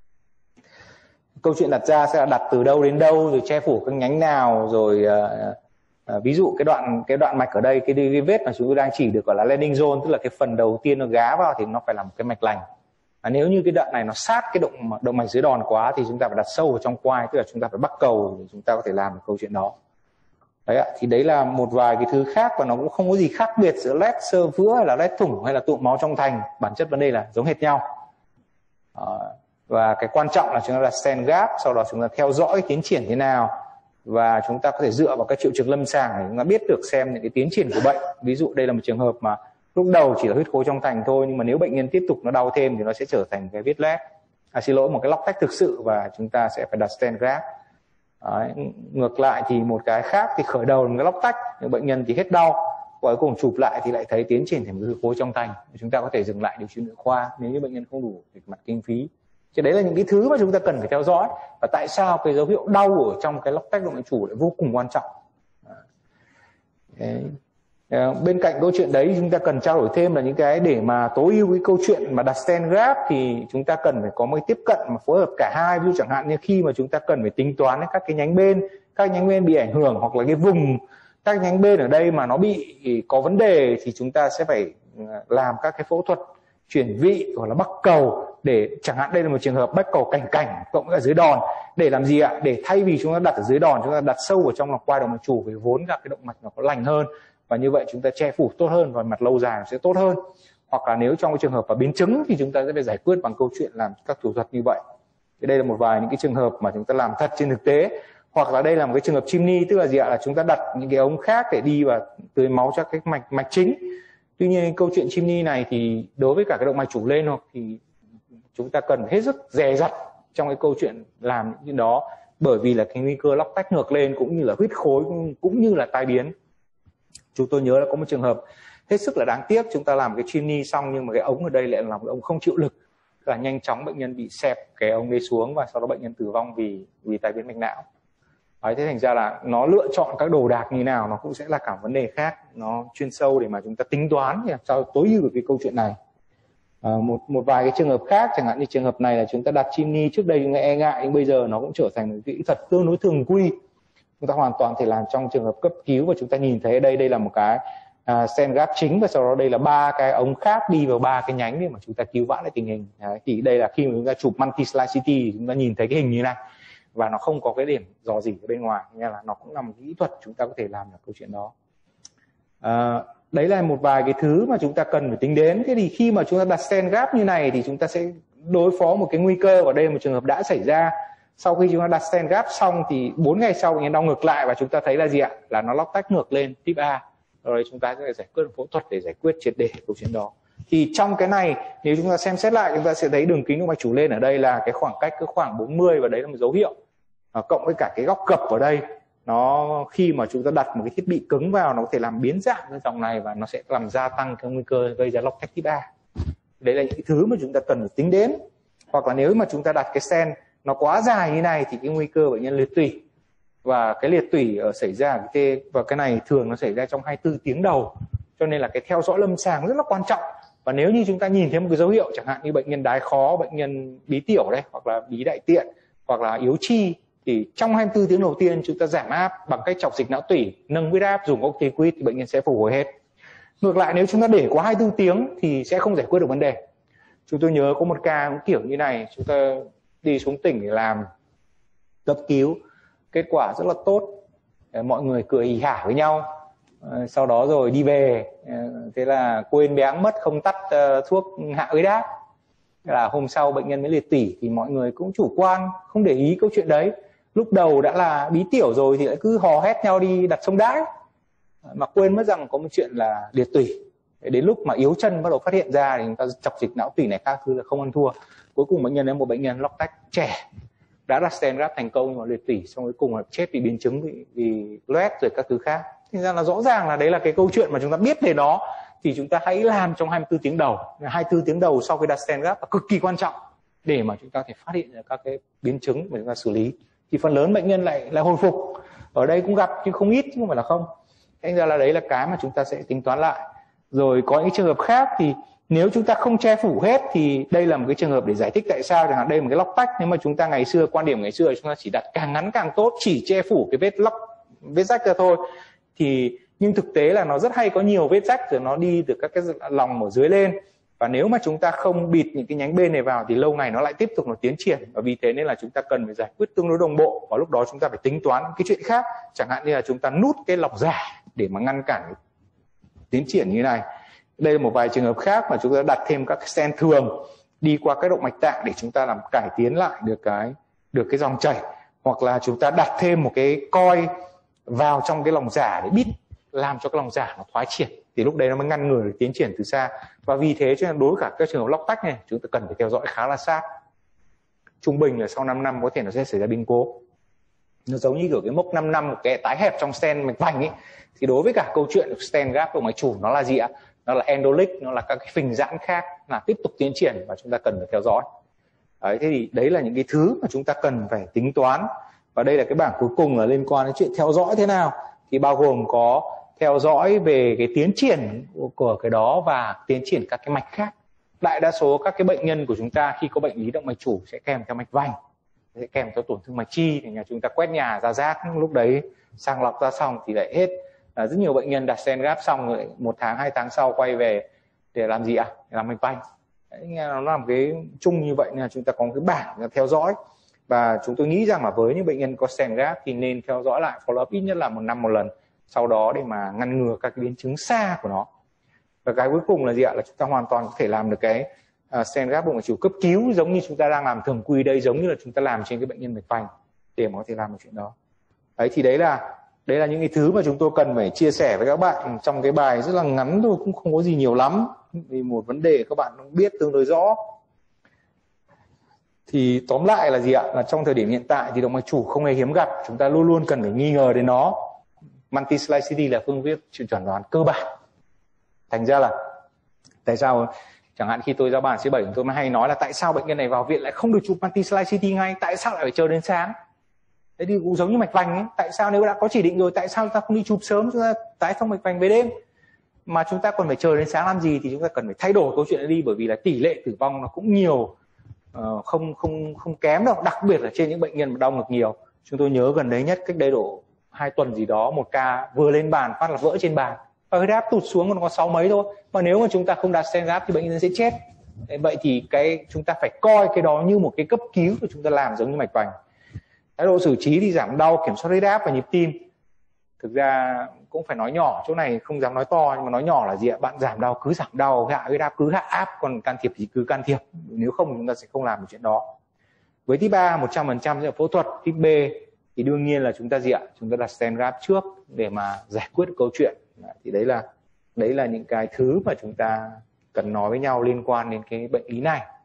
Câu chuyện đặt ra sẽ là đặt từ đâu đến đâu, rồi che phủ các nhánh nào, rồi uh, uh, ví dụ cái đoạn cái đoạn mạch ở đây, cái, cái vết mà chúng tôi đang chỉ được gọi là landing zone, tức là cái phần đầu tiên nó gá vào thì nó phải là một cái mạch lành. À, nếu như cái đoạn này nó sát cái động động mạch dưới đòn quá thì chúng ta phải đặt sâu vào trong quai, tức là chúng ta phải bắt cầu để chúng ta có thể làm được câu chuyện đó. Đấy ạ, thì đấy là một vài cái thứ khác và nó cũng không có gì khác biệt giữa lét xơ vữa hay là lét thủng hay là tụ máu trong thành, bản chất vấn đề là giống hệt nhau. À, và cái quan trọng là chúng ta đặt stent graft, sau đó chúng ta theo dõi tiến triển thế nào và chúng ta có thể dựa vào các triệu chứng lâm sàng để chúng ta biết được xem những cái tiến triển của bệnh. Ví dụ đây là một trường hợp mà lúc đầu chỉ là huyết khối trong thành thôi, nhưng mà nếu bệnh nhân tiếp tục nó đau thêm thì nó sẽ trở thành cái vết loét, à, xin lỗi, một cái lóc tách thực sự và chúng ta sẽ phải đặt stent graft. Đấy, ngược lại thì một cái khác thì khởi đầu là một cái lóc tách, nhưng bệnh nhân thì hết đau, cuối cùng chụp lại thì lại thấy tiến triển thành một huyết khối trong thành. Chúng ta có thể dừng lại điều trị nội khoa nếu như bệnh nhân không đủ về mặt kinh phí. Chứ đấy là những cái thứ mà chúng ta cần phải theo dõi, và tại sao cái dấu hiệu đau ở trong cái lóc tách động mạch chủ lại vô cùng quan trọng. Đấy. Bên cạnh câu chuyện đấy chúng ta cần trao đổi thêm là những cái để mà tối ưu cái câu chuyện mà đặt stent graft thì chúng ta cần phải có một tiếp cận mà phối hợp cả hai. Ví dụ chẳng hạn như khi mà chúng ta cần phải tính toán các cái nhánh bên, các nhánh bên bị ảnh hưởng hoặc là cái vùng các nhánh bên ở đây mà nó bị có vấn đề thì chúng ta sẽ phải làm các cái phẫu thuật chuyển vị hoặc là bắc cầu, để chẳng hạn đây là một trường hợp bắc cầu cảnh cảnh cộng ở dưới đòn, để làm gì ạ? Để thay vì chúng ta đặt ở dưới đòn, chúng ta đặt sâu vào trong lòng quai động mạch chủ, vì vốn là cái động mạch nó có lành hơn, và như vậy chúng ta che phủ tốt hơn và mặt lâu dài sẽ tốt hơn. Hoặc là nếu trong cái trường hợp và biến chứng thì chúng ta sẽ phải giải quyết bằng câu chuyện làm các thủ thuật như vậy. Thì đây là một vài những cái trường hợp mà chúng ta làm thật trên thực tế. Hoặc là đây là một cái trường hợp chimney, tức là gì ạ? Là chúng ta đặt những cái ống khác để đi và tưới máu cho cái mạch mạch chính. Tuy nhiên câu chuyện chimney này thì đối với cả cái động mạch chủ lên hoặc thì chúng ta cần hết sức dè dặt trong cái câu chuyện làm những cái đó, bởi vì là cái nguy cơ lóc tách ngược lên cũng như là huyết khối cũng như là tai biến. Chúng tôi nhớ là có một trường hợp hết sức là đáng tiếc, chúng ta làm cái chimney xong nhưng mà cái ống ở đây lại là một ống không chịu lực, là nhanh chóng bệnh nhân bị xẹp cái ống đấy xuống và sau đó bệnh nhân tử vong vì vì tai biến mạch não. Đấy, thế thành ra là nó lựa chọn các đồ đạc như nào nó cũng sẽ là cả vấn đề khác, nó chuyên sâu để mà chúng ta tính toán để làm sao tối ưu được cái câu chuyện này. À, một một vài cái trường hợp khác, chẳng hạn như trường hợp này là chúng ta đặt chimney trước đây chúng ta e ngại, nhưng bây giờ nó cũng trở thành một kỹ thuật tương đối thường quy, chúng ta hoàn toàn thể làm trong trường hợp cấp cứu. Và chúng ta nhìn thấy ở đây đây là một cái uh, stent graft chính, và sau đó đây là ba cái ống khác đi vào ba cái nhánh để mà chúng ta cứu vãn lại tình hình. Đấy, thì đây là khi mà chúng ta chụp multi slide xê tê thì chúng ta nhìn thấy cái hình như này và nó không có cái điểm rò rỉ ở bên ngoài, nên là nó cũng là một kỹ thuật chúng ta có thể làm được câu chuyện đó. Uh, đấy là một vài cái thứ mà chúng ta cần phải tính đến. Thế thì khi mà chúng ta đặt stent graft như này thì chúng ta sẽ đối phó một cái nguy cơ, và đây là một trường hợp đã xảy ra. Sau khi chúng ta đặt stent graft xong thì bốn ngày sau bệnh nhân đau ngược lại, và chúng ta thấy là gì ạ? Là nó lóc tách ngược lên tuyếp A. Rồi đấy chúng ta sẽ giải quyết phẫu thuật để giải quyết triệt để câu chuyện đó. Thì trong cái này nếu chúng ta xem xét lại, chúng ta sẽ thấy đường kính động mạch chủ lên ở đây là cái khoảng cách cứ khoảng bốn mươi, và đấy là một dấu hiệu. À, cộng với cả cái góc cập ở đây, nó khi mà chúng ta đặt một cái thiết bị cứng vào, nó có thể làm biến dạng cái dòng này và nó sẽ làm gia tăng cái nguy cơ gây ra lóc tách tuyếp A. Đấy là những cái thứ mà chúng ta cần phải tính đến. Hoặc là nếu mà chúng ta đặt cái stent nó quá dài như này thì cái nguy cơ bệnh nhân liệt tủy, và cái liệt tủy ở xảy ra cái tê, và cái này thường nó xảy ra trong hai mươi tư tiếng đầu, cho nên là cái theo dõi lâm sàng rất là quan trọng. Và nếu như chúng ta nhìn thấy một cái dấu hiệu chẳng hạn như bệnh nhân đái khó, bệnh nhân bí tiểu đây, hoặc là bí đại tiện, hoặc là yếu chi, thì trong hai mươi tư tiếng đầu tiên chúng ta giảm áp bằng cách chọc dịch não tủy, nâng huyết áp, dùng corticoid thì bệnh nhân sẽ phục hồi hết. Ngược lại nếu chúng ta để quá hai mươi tư tiếng thì sẽ không giải quyết được vấn đề. Chúng tôi nhớ có một ca cũng kiểu như này, chúng ta đi xuống tỉnh để làm cấp cứu, kết quả rất là tốt, mọi người cười hỉ hả với nhau. Sau đó rồi đi về, thế là quên béng mất không tắt thuốc hạ huyết áp, là hôm sau bệnh nhân mới liệt tủy, thì mọi người cũng chủ quan không để ý câu chuyện đấy. Lúc đầu đã là bí tiểu rồi thì lại cứ hò hét nhau đi đặt sông đãi, mà quên mất rằng có một chuyện là liệt tủy. Đến lúc mà yếu chân bắt đầu phát hiện ra thì chúng ta chọc dịch não tủy này các thứ là không ăn thua. Cuối cùng bệnh nhân là một bệnh nhân lóc tách trẻ, đã đặt stent graft thành công nhưng mà liệt tủy, xong cuối cùng là chết vì biến chứng, vì, vì loét rồi các thứ khác. Thế ra là rõ ràng là đấy là cái câu chuyện mà chúng ta biết về nó thì chúng ta hãy làm trong hai mươi tư tiếng đầu. hai mươi tư tiếng đầu sau khi đặt stent graft là cực kỳ quan trọng để mà chúng ta thể phát hiện ra các cái biến chứng mà chúng ta xử lý. Thì phần lớn bệnh nhân lại lại hồi phục. Ở đây cũng gặp nhưng không ít chứ không phải là không. Thành ra là đấy là cái mà chúng ta sẽ tính toán lại. Rồi có những trường hợp khác thì nếu chúng ta không che phủ hết thì đây là một cái trường hợp để giải thích tại sao chẳng hạn đây là một cái lóc tách. Nếu mà chúng ta ngày xưa, quan điểm ngày xưa chúng ta chỉ đặt càng ngắn càng tốt, chỉ che phủ cái vết lóc, vết rách ra thôi, thì nhưng thực tế là nó rất hay có nhiều vết rách rồi nó đi từ các cái lòng ở dưới lên, và nếu mà chúng ta không bịt những cái nhánh bên này vào thì lâu ngày nó lại tiếp tục nó tiến triển, và vì thế nên là chúng ta cần phải giải quyết tương đối đồng bộ. Và lúc đó chúng ta phải tính toán cái chuyện khác, chẳng hạn như là chúng ta nút cái lọc giả để mà ngăn cản tiến triển như này. Đây là một vài trường hợp khác mà chúng ta đặt thêm các cái stent thường đi qua các động mạch tạng để chúng ta làm cải tiến lại được cái được cái dòng chảy, hoặc là chúng ta đặt thêm một cái coi vào trong cái lòng giả để bít, làm cho cái lòng giả nó thoái triển, thì lúc đấy nó mới ngăn ngừa được tiến triển từ xa. Và vì thế cho nên đối với cả các trường hợp lóc tách này chúng ta cần phải theo dõi khá là sát. Trung bình là sau năm năm có thể nó sẽ xảy ra biến cố. Nó giống như kiểu cái mốc năm năm một cái tái hẹp trong stent mạch vành ấy, thì đối với cả câu chuyện stent graft động mạch chủ nó là gì ạ? Nó là endolytic, nó là các cái phình giãn khác là tiếp tục tiến triển và chúng ta cần phải theo dõi. Đấy, thế thì đấy là những cái thứ mà chúng ta cần phải tính toán. Và đây là cái bảng cuối cùng là liên quan đến chuyện theo dõi thế nào, thì bao gồm có theo dõi về cái tiến triển của cái đó và tiến triển các cái mạch khác. Đại đa số các cái bệnh nhân của chúng ta khi có bệnh lý động mạch chủ sẽ kèm theo mạch vành, sẽ kèm theo tổn thương mạch chi, thì nhà chúng ta quét nhà ra rác, lúc đấy sàng lọc ra xong thì lại hết. À, rất nhiều bệnh nhân đặt stent graft xong rồi một tháng hai tháng sau quay về để làm gì ạ? À? Để làm mạch vành. Đấy, nó làm cái chung như vậy nên là chúng ta có một cái bảng theo dõi, và chúng tôi nghĩ rằng là với những bệnh nhân có stent graft thì nên theo dõi lại follow up ít nhất là một năm một lần sau đó để mà ngăn ngừa các cái biến chứng xa của nó. Và cái cuối cùng là gì ạ? Là chúng ta hoàn toàn có thể làm được cái uh, stent graft động mạch chủ cấp cứu giống như chúng ta đang làm thường quy đây, giống như là chúng ta làm trên cái bệnh nhân mạch vành để mà có thể làm được chuyện đó. Đấy thì đấy là đấy là những cái thứ mà chúng tôi cần phải chia sẻ với các bạn trong cái bài rất là ngắn thôi, cũng không có gì nhiều lắm, vì một vấn đề các bạn cũng biết tương đối rõ. Thì tóm lại là gì ạ? Là trong thời điểm hiện tại thì động mạch chủ không hề hiếm gặp, chúng ta luôn luôn cần phải nghi ngờ đến nó. Multi-slide xê tê là phương pháp chẩn đoán cơ bản. Thành ra là tại sao chẳng hạn khi tôi giao bản C bảy tôi mới hay nói là tại sao bệnh nhân này vào viện lại không được chụp multi-slide xê tê ngay, tại sao lại phải chờ đến sáng? Thế thì cũng giống như mạch vành ấy, tại sao nếu đã có chỉ định rồi tại sao chúng ta không đi chụp sớm, chúng ta tái thông mạch vành về đêm mà chúng ta còn phải chờ đến sáng làm gì? Thì chúng ta cần phải thay đổi câu chuyện này đi, bởi vì là tỷ lệ tử vong nó cũng nhiều, uh, không không không kém đâu, đặc biệt là trên những bệnh nhân mà đau ngực nhiều. Chúng tôi nhớ gần đấy nhất cách đây độ hai tuần gì đó, một ca vừa lên bàn phát là vỡ trên bàn và huyết áp tụt xuống còn có sáu mấy thôi, mà nếu mà chúng ta không đặt stent graft thì bệnh nhân sẽ chết. Vậy thì cái chúng ta phải coi cái đó như một cái cấp cứu của chúng ta làm giống như mạch vành. Thái độ xử trí thì giảm đau, kiểm soát huyết áp và nhịp tim. thực ra cũng phải nói nhỏ, chỗ này không dám nói to nhưng mà nói nhỏ là gì ạ? Bạn giảm đau cứ giảm đau, hạ huyết áp cứ hạ áp, còn can thiệp thì cứ can thiệp, nếu không chúng ta sẽ không làm được chuyện đó. Với type A một trăm phần trăm sẽ là phẫu thuật. Type B thì đương nhiên là chúng ta gì ạ? Chúng ta đặt stent graft trước để mà giải quyết câu chuyện. Thì đấy là đấy là những cái thứ mà chúng ta cần nói với nhau liên quan đến cái bệnh lý này.